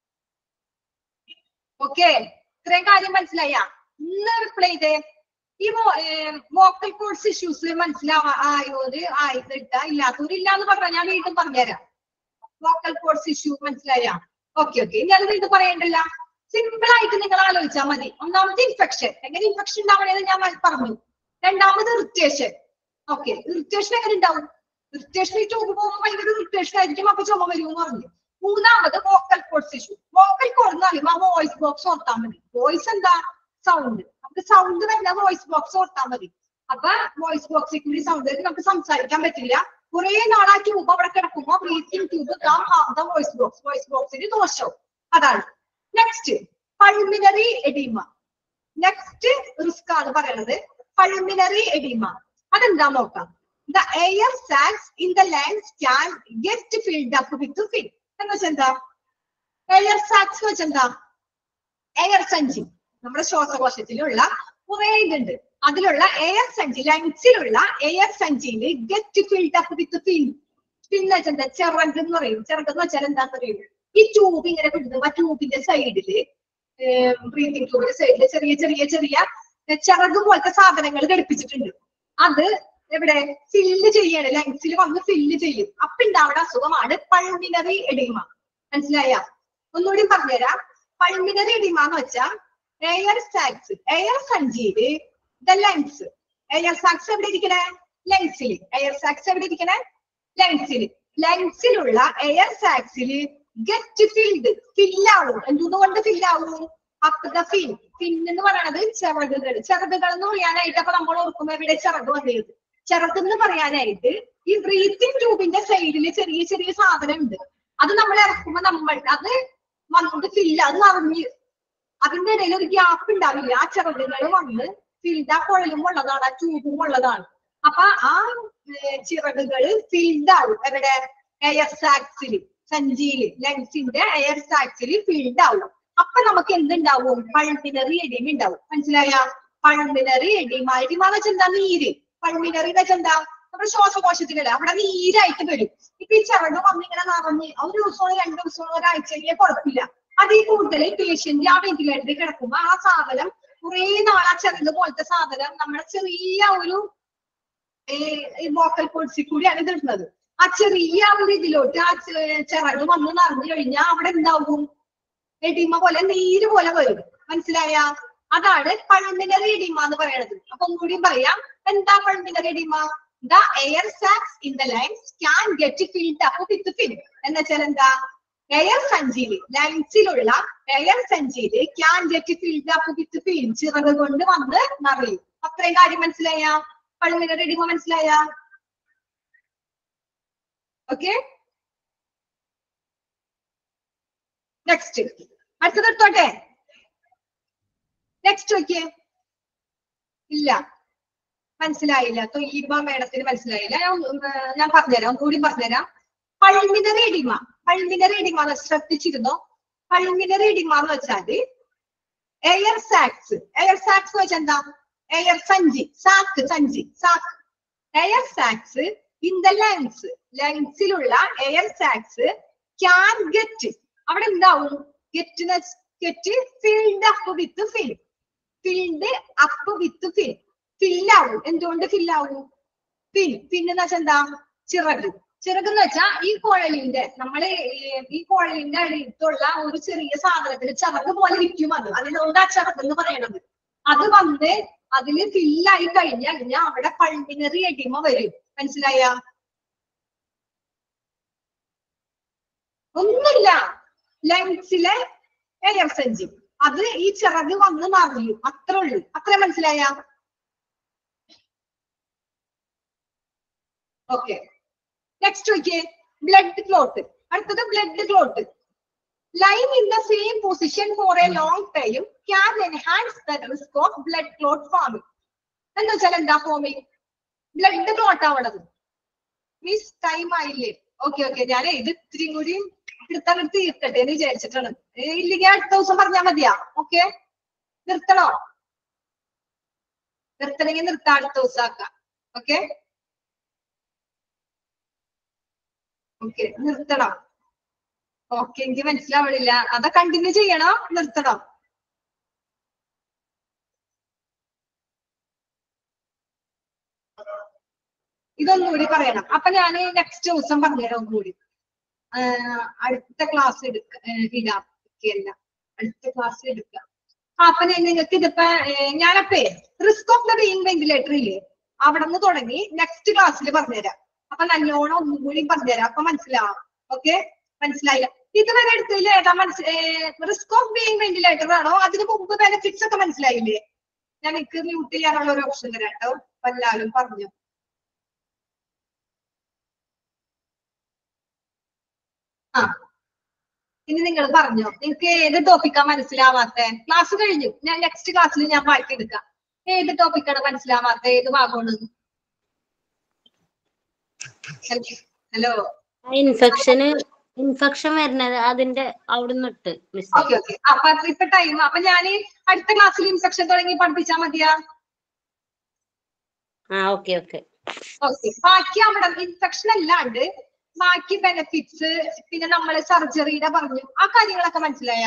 Okay, ഇത്രയും കാര്യം മനസ്സിലായ? ഇന്ന് റിപ്ലൈ ചെയ്തേ. ഈ വോക്കൽ കോഴ്സ് ഇഷ്യൂസ് മനസ്സിലാവാ ആയോര് ആയിട്ടാ, ഇല്ലാത്തവര് ഇല്ലാന്ന് പറഞ്ഞാൽ ഞാൻ വീണ്ടും പറഞ്ഞുതരാം. വോക്കൽ കോഴ്സ് ഇഷ്യൂ മനസ്സിലായ? ഓക്കെ ഓക്കെ, ഇനി അത് വീണ്ടും പറയണ്ടല്ല. സിമ്പിൾ ആയിട്ട് നിങ്ങൾ ആലോചിച്ചാൽ മതി. ഒന്നാമത് ഇൻഫെക്ഷൻ. എങ്ങനെ ഇൻഫെക്ഷൻ ഉണ്ടാവണേന്ന് ഞാൻ പറഞ്ഞു. രണ്ടാമത് ഇറിറ്റേഷൻ. ഓക്കെ, ഇറിറ്റേഷൻ എങ്ങനെ ഉണ്ടാവും? ഇറിറ്റേഷൻ ഈ ട്യൂബ് പോകുമ്പോൾ ഭയങ്കര ഇറിറ്റേഷൻ ആയിരിക്കും, അപ്പൊ ചുമ വരും എന്ന് പറഞ്ഞു. മൂന്നാമത് vocal cords issue. Vocal cord എന്ന് പറയുമ്പോൾ ആ വോയിസ് ബോക്സ് ഓർത്താൽ മതി. വോയിസ് എന്താ? സൗണ്ട്. നമുക്ക് സൗണ്ട് തന്നെ വോയിസ് ബോക്സ് ഓർത്താൽ മതി. അപ്പൊ വോയിസ് ബോക്സിൽ കൂടി സൗണ്ട് നമുക്ക് സംസാരിക്കാൻ പറ്റില്ല. കുറെ നാൾ ആ ട്യൂബ് അവിടെ കിടക്കുമ്പോ breathing tube voice box, voice ബോക്സിന് ദോഷവും. അതാണ്. Next pulmonary oedema. Next risk ആണ് പറയുന്നത്, പൾമിനറി എഡിമ. അതെന്താ നോക്കാം. The air sacs in the lungs can get filled up with fill. എന്ന് വെച്ചെന്താ? എയർ സാക്സ് എന്ന് വെച്ചെന്താ? എയർ സഞ്ചി. നമ്മുടെ ശ്വാസകോശത്തിലുള്ള കുറെ ഇതുണ്ട്, അതിലുള്ള എയർ സഞ്ചി, ലങ്സിലുള്ള എയർ സഞ്ചിയിൽ get filled up with fill. പിന്നെ വെച്ചെന്താ? ചിറക് എന്ന് പറയും. ചിറക് എന്ന് വെച്ചാൽ എന്താന്ന് പറയും? ഈ ട്യൂബ് ഇങ്ങനെ വിടുന്നു. ആ ട്യൂബിന്റെ സൈഡില്, ബ്രീത്തിങ് ട്യൂബിന്റെ സൈഡില് ചെറിയ ചെറിയ ചെറിയ ചിറക് പോലത്തെ സാധനങ്ങൾ ഘടിപ്പിച്ചിട്ടുണ്ട്. അത് എവിടെ? ഫില്ല് ചെയ്യാണ്, ലങ്സിൽ വന്ന് ഫില്ല് ചെയ്യും. അപ്പൊ ഉണ്ടാവുന്ന അസുഖമാണ് പൾമിനറി എഡിമ. മനസ്സിലായ? ഒന്നുകൂടി പറഞ്ഞുതരാം. പൾമിനറി എഡിമ എന്ന് വെച്ചാൽ എയർ സാക്സ്, എയർ സഞ്ചിയില് ദ ലങ്സ്. എയർ സാക്സ് എവിടെ ഇരിക്കണേ? ലങ്സിൽ. എയർ സാക്സ് എവിടെ ഇരിക്കണേ? ലങ്സിൽ. ലങ്സിലുള്ള എയർ സാക്സില് ഗെറ്റ് ഫിൽഡ്, ഫില്ലാവും. എന്തുകൊണ്ട് ഫില്ലാവും? Up the fin. ഫിൻ എന്ന് പറയുന്നത് ചിറകുകൾ. ചിറകുകൾ എന്ന് പറയാനായിട്ട് അപ്പൊ നമ്മൾ ഓർക്കുമ്പോ എവിടെ ചിറക് വന്നത്? ചിറക് എന്ന് പറയാനായിട്ട് ഈ ബ്രീത്തിങ് ട്യൂബിന്റെ സൈഡില് ചെറിയ ചെറിയ സാധനം ഉണ്ട്. അത് നമ്മൾ ഇറക്കുമ്പോ നമ്മൾ അത് വന്നത് ഫില്ല, അത് നിറഞ്ഞ് അതിന്റെ ഇടയിൽ ഒരു ഗ്യാപ്പ് ഉണ്ടാവില്ല. ആ ചിറകുകൾ വന്ന് ഫിൽഡ്, ആ കുഴലും ഉള്ളതാണ്, ആ ട്യൂബും ഉള്ളതാണ്. അപ്പൊ ആ ചിറകുകൾ ഫിൽഡ് ആവും. എവിടെ? എയർ സാക്സിൽ, സഞ്ചിയില്, ലങ്സിന്റെ എയർ സാക്സിൽ ഫിൽഡ് ആവും. അപ്പൊ നമുക്ക് എന്തുണ്ടാവും? പൾമിനറി എഡിമ ഉണ്ടാവും. മനസ്സിലായ? Pulmonary oedema. എഡിമ എന്ന് വെച്ചാൽ എന്താ? നീര്. പൾമിനറി എന്ന് വെച്ചാൽ എന്താ? നമ്മുടെ ശ്വാസകോശത്തിലല്ല, അവിടെ നീരായിട്ട് വരും. ഇപ്പൊ ഈ ചിറക് വന്നിങ്ങനെ നിറഞ്ഞ് ഒരു ദിവസമോ രണ്ടു ദിവസമോ ഒരാഴ്ചയെ കുഴപ്പമില്ല. അതിൽ കൂടുതൽ പേഷ്യന്റ് ആ വെന്റിലേറ്ററിൽ കിടക്കുമ്പോ ആ സാധനം കുറെ നാൾ, ആ ചിറക് പോലത്തെ സാധനം നമ്മുടെ ചെറിയ ഒരു വോക്കൽ കോഴ്സിൽ കൂടിയാണ് ഇത് ഇടുന്നത്. ആ ചെറിയ ഒരു ഇതിലോട്ട് ആ ചിറക് വന്ന് നിറഞ്ഞു കഴിഞ്ഞാൽ അവിടെ എന്താവും? എഡിമ പോലെ, നീര് പോലെ വരും. മനസ്സിലായ? അതാണ് പൾമിനറി എഡിമ എന്ന് പറയുന്നത്. അപ്പൊ ഒന്നുകൂടി പറയാം. എന്താ pulmonary oedema? The air sacs in the lungs can get filled up with fill. എന്ന് വെച്ചാൽ എന്താ? എയർ സഞ്ചിയില്, ലങ്സിലുള്ള എയർ സഞ്ചിയില് can get filled up with fill, ചിറക് കൊണ്ട് വന്ന് നിറയും. അത്രയും കാര്യം മനസ്സിലായ? പൾമിനറി എഡിമ മനസ്സിലായ? Okay, next. അടുത്തത് എടുത്തോട്ടെ. നെക്സ്റ്റ് നോക്കിയേ. ഇല്ല, മനസ്സിലായില്ല. തൊയ്യബ മേഡത്തിന് മനസ്സിലായില്ല. ഞാൻ പറഞ്ഞുതരാം, ഒന്നുകൂടി പറഞ്ഞുതരാം. Pulmonary oedema. പൾമിനറി എഡിമ ശ്രദ്ധിച്ചിരുന്നോ? പൾമിനറി എഡിമ എന്ന് വെച്ചാല് എയർ സാക്സ്. എയർ സാക്സ് വെച്ചാൽ എന്താ? എയർ സഞ്ചി, സാക്ക്, സഞ്ചി, sac. Air sacs in the lungs, ലങ്സിലുള്ള എയർ സാക്സ് ക്യാൻ ഗെറ്റ്, അവിടെ എന്താവും? Get get filled up with fill, filled up with fill, ഫില്ലാവും. എന്തുകൊണ്ട് ഫില്ലാവും? ഫിൽ, പിന്നെ വെച്ചാൽ എന്താ? ചിറക്. ചിറക് എന്ന് വെച്ചാൽ ഈ കുഴലിന്റെ, നമ്മള് ഈ കുഴലിന്റെ അടുത്തുള്ള ഒരു ചെറിയ സാധനത്തിന് ചിറക് പോലെ ഇരിക്കും. അത് അതിനോട് ആ ചിറക് എന്ന് പറയണത്. അത് വന്ന് അതില് ഫില്ലായി കഴിഞ്ഞാൽ കഴിഞ്ഞാൽ അവിടെ പൾമിനറി എഡിമ വരും. മനസ്സിലായ? ഒന്നുമില്ല, ലങ്സിലെ എയർ സഞ്ചി അത് ഈ ചിറക് വന്ന് നിറയും, അത്രേ ഉള്ളൂ. അത്ര മനസ്സിലായ? ഓക്കെ, നെക്സ്റ്റ് നോക്കിയേ, ബ്ലഡ് ക്ലോട്ട്. അടുത്തത് blood clot. Lying in the same position for a long time can enhance the risk of blood clot forming. എന്ന് വെച്ചാൽ എന്താ ഫോമിങ്? ബ്ലഡ് ക്ലോട്ട് ആവണത്. മീൻസ് ടൈം ആയില്ലേ? ഓക്കെ ഓക്കെ, ഞാൻ ഇത് ഇത്തിരി കൂടി എടുത്തങ്ങ് തീർക്കട്ടെ എന്ന് വിചാരിച്ചിട്ടാണ്. ഇല്ലെങ്കിൽ അടുത്ത ദിവസം പറഞ്ഞാൽ മതിയാ? ഓക്കെ, നിർത്തണോ? നിർത്തണമെങ്കിൽ നിർത്താം, അടുത്ത ദിവസം ആക്കാം. ഓക്കെ ഓക്കെ, നിർത്തണം. ഓക്കെ, എനിക്ക് മനസ്സിലാവണില്ല. അതാ കണ്ടിന്യൂ ചെയ്യണോ നിർത്തണോ? ഇതൊന്നുകൂടി പറയണം. അപ്പൊ ഞാൻ നെക്സ്റ്റ് ദിവസം പറഞ്ഞുതരാം ഒന്നുകൂടി. അടുത്ത ക്ലാസ് എടുക്ക ഇടാം, അടുത്ത ക്ലാസ് എടുക്കാം. അപ്പൊ നിങ്ങൾക്ക് ഇതിപ്പോ ഞാനപ്പേ risk of the being ventilator ഇല്ലേ, അവിടെ നിന്ന് തുടങ്ങി നെക്സ്റ്റ് ക്ലാസ്സിൽ പറഞ്ഞുതരാം. അപ്പൊ നല്ലോണം ഒന്നും കൂടി പറഞ്ഞുതരാം, അപ്പൊ മനസ്സിലാവാം. ഓക്കെ, മനസ്സിലായില്ല? ഇതുവരെ എടുത്തില്ല ഏതാ മനസ്സി റിസ്ക് ഓഫ് ബീയിങ് വെന്റിലേറ്റർ ആണോ? അതിന് മുമ്പ് ബെനിഫിറ്റ്സ് ഒക്കെ മനസ്സിലായില്ലേ? ഞാൻ എനിക്ക് മ്യൂട്ട് ചെയ്യാനുള്ള ഒരു ഓപ്ഷൻ തരാം കേട്ടോ. എല്ലാവരും പറഞ്ഞു. ആ, ഇനി നിങ്ങൾ പറഞ്ഞോ, നിങ്ങൾക്ക് ഏത് ടോപ്പിക്കാ മനസ്സിലാവാത്ത? ക്ലാസ് കഴിഞ്ഞു, ഞാൻ നെക്സ്റ്റ് ക്ലാസ്സിൽ ഞാൻ ബാക്കി എടുക്കാം. ഏത് ടോപ്പിക്കാണ് മനസ്സിലാവാത്ത? ഏത് ഭാഗമാണ്? ഹലോ,
ഇൻഫെക്ഷന് ഇൻഫെക്ഷൻ വരുന്നത് അതിന്റെ അവിടുന്ന് ഇട്ട്.
ഓക്കെ ഓക്കെ, അപ്പൊ ഇപ്പൊ ടൈം, അപ്പൊ ഞാൻ അടുത്ത ക്ലാസ്സിൽ ഇൻഫെക്ഷൻ തുടങ്ങി പഠിപ്പിച്ചാൽ മതിയാ?
ആ ഓക്കെ ഓക്കെ
ഓക്കെ, ബാക്കി അവിടെ ഇൻഫെക്ഷൻ അല്ലാണ്ട് ബാക്കി ബെനിഫിറ്റ്സ്, പിന്നെ നമ്മള് സർജറിയുടെ പറഞ്ഞു, ആ കാര്യങ്ങളൊക്കെ മനസ്സിലായ?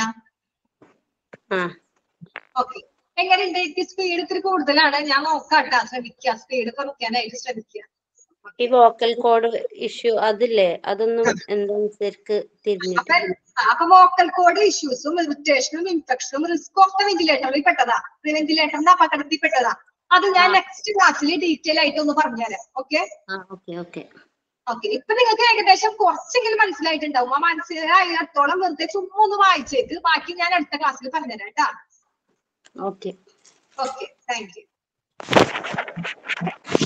ഓക്കെ, എങ്ങനെയുണ്ട്? സ്പീഡ് ഇത്തിരി കൂടുതലാണ്, ഞാൻ നോക്കാട്ടാ, ശ്രമിക്കുക, സ്പീഡ് കുറയ്ക്കാനായിട്ട് ശ്രമിക്കുക.
ഈ വോക്കൽ കോഡ് ഇഷ്യൂ അതില്ലേ, അതൊന്നും എന്താ ശരിക്ക് തിരിഞ്ഞിട്ട്?
അപ്പൊ വോക്കൽ കോഡ് ഇഷ്യൂസും ഇറിറ്റേഷനും ഇൻഫെക്ഷനും റിസ്ക് ഓഫ് ദ വെന്റിലേറ്ററിൽ പെട്ടതാ, വെന്റിലേറ്ററിന്റെ അപകടത്തിൽ പെട്ടതാ. അത് ഞാൻ നെക്സ്റ്റ് ക്ലാസ്സിൽ ഡീറ്റെയിൽ ആയിട്ട് ഒന്ന് പറഞ്ഞുതരാം. ഓക്കെ
ഓക്കെ ഓക്കെ
ഓക്കെ, ഇപ്പൊ നിങ്ങൾക്ക് ഏകദേശം കുറച്ചെങ്കിലും മനസ്സിലായിട്ടുണ്ടാവും. ആ മനസ്സിലായിടത്തോളം വെറുതെ ചുമ്മാ ഒന്ന് വായിച്ചേക്ക്, ബാക്കി ഞാൻ അടുത്ത ക്ലാസ്സിൽ പറഞ്ഞുതരാം കേട്ടാ.
Okay
okay, thank U.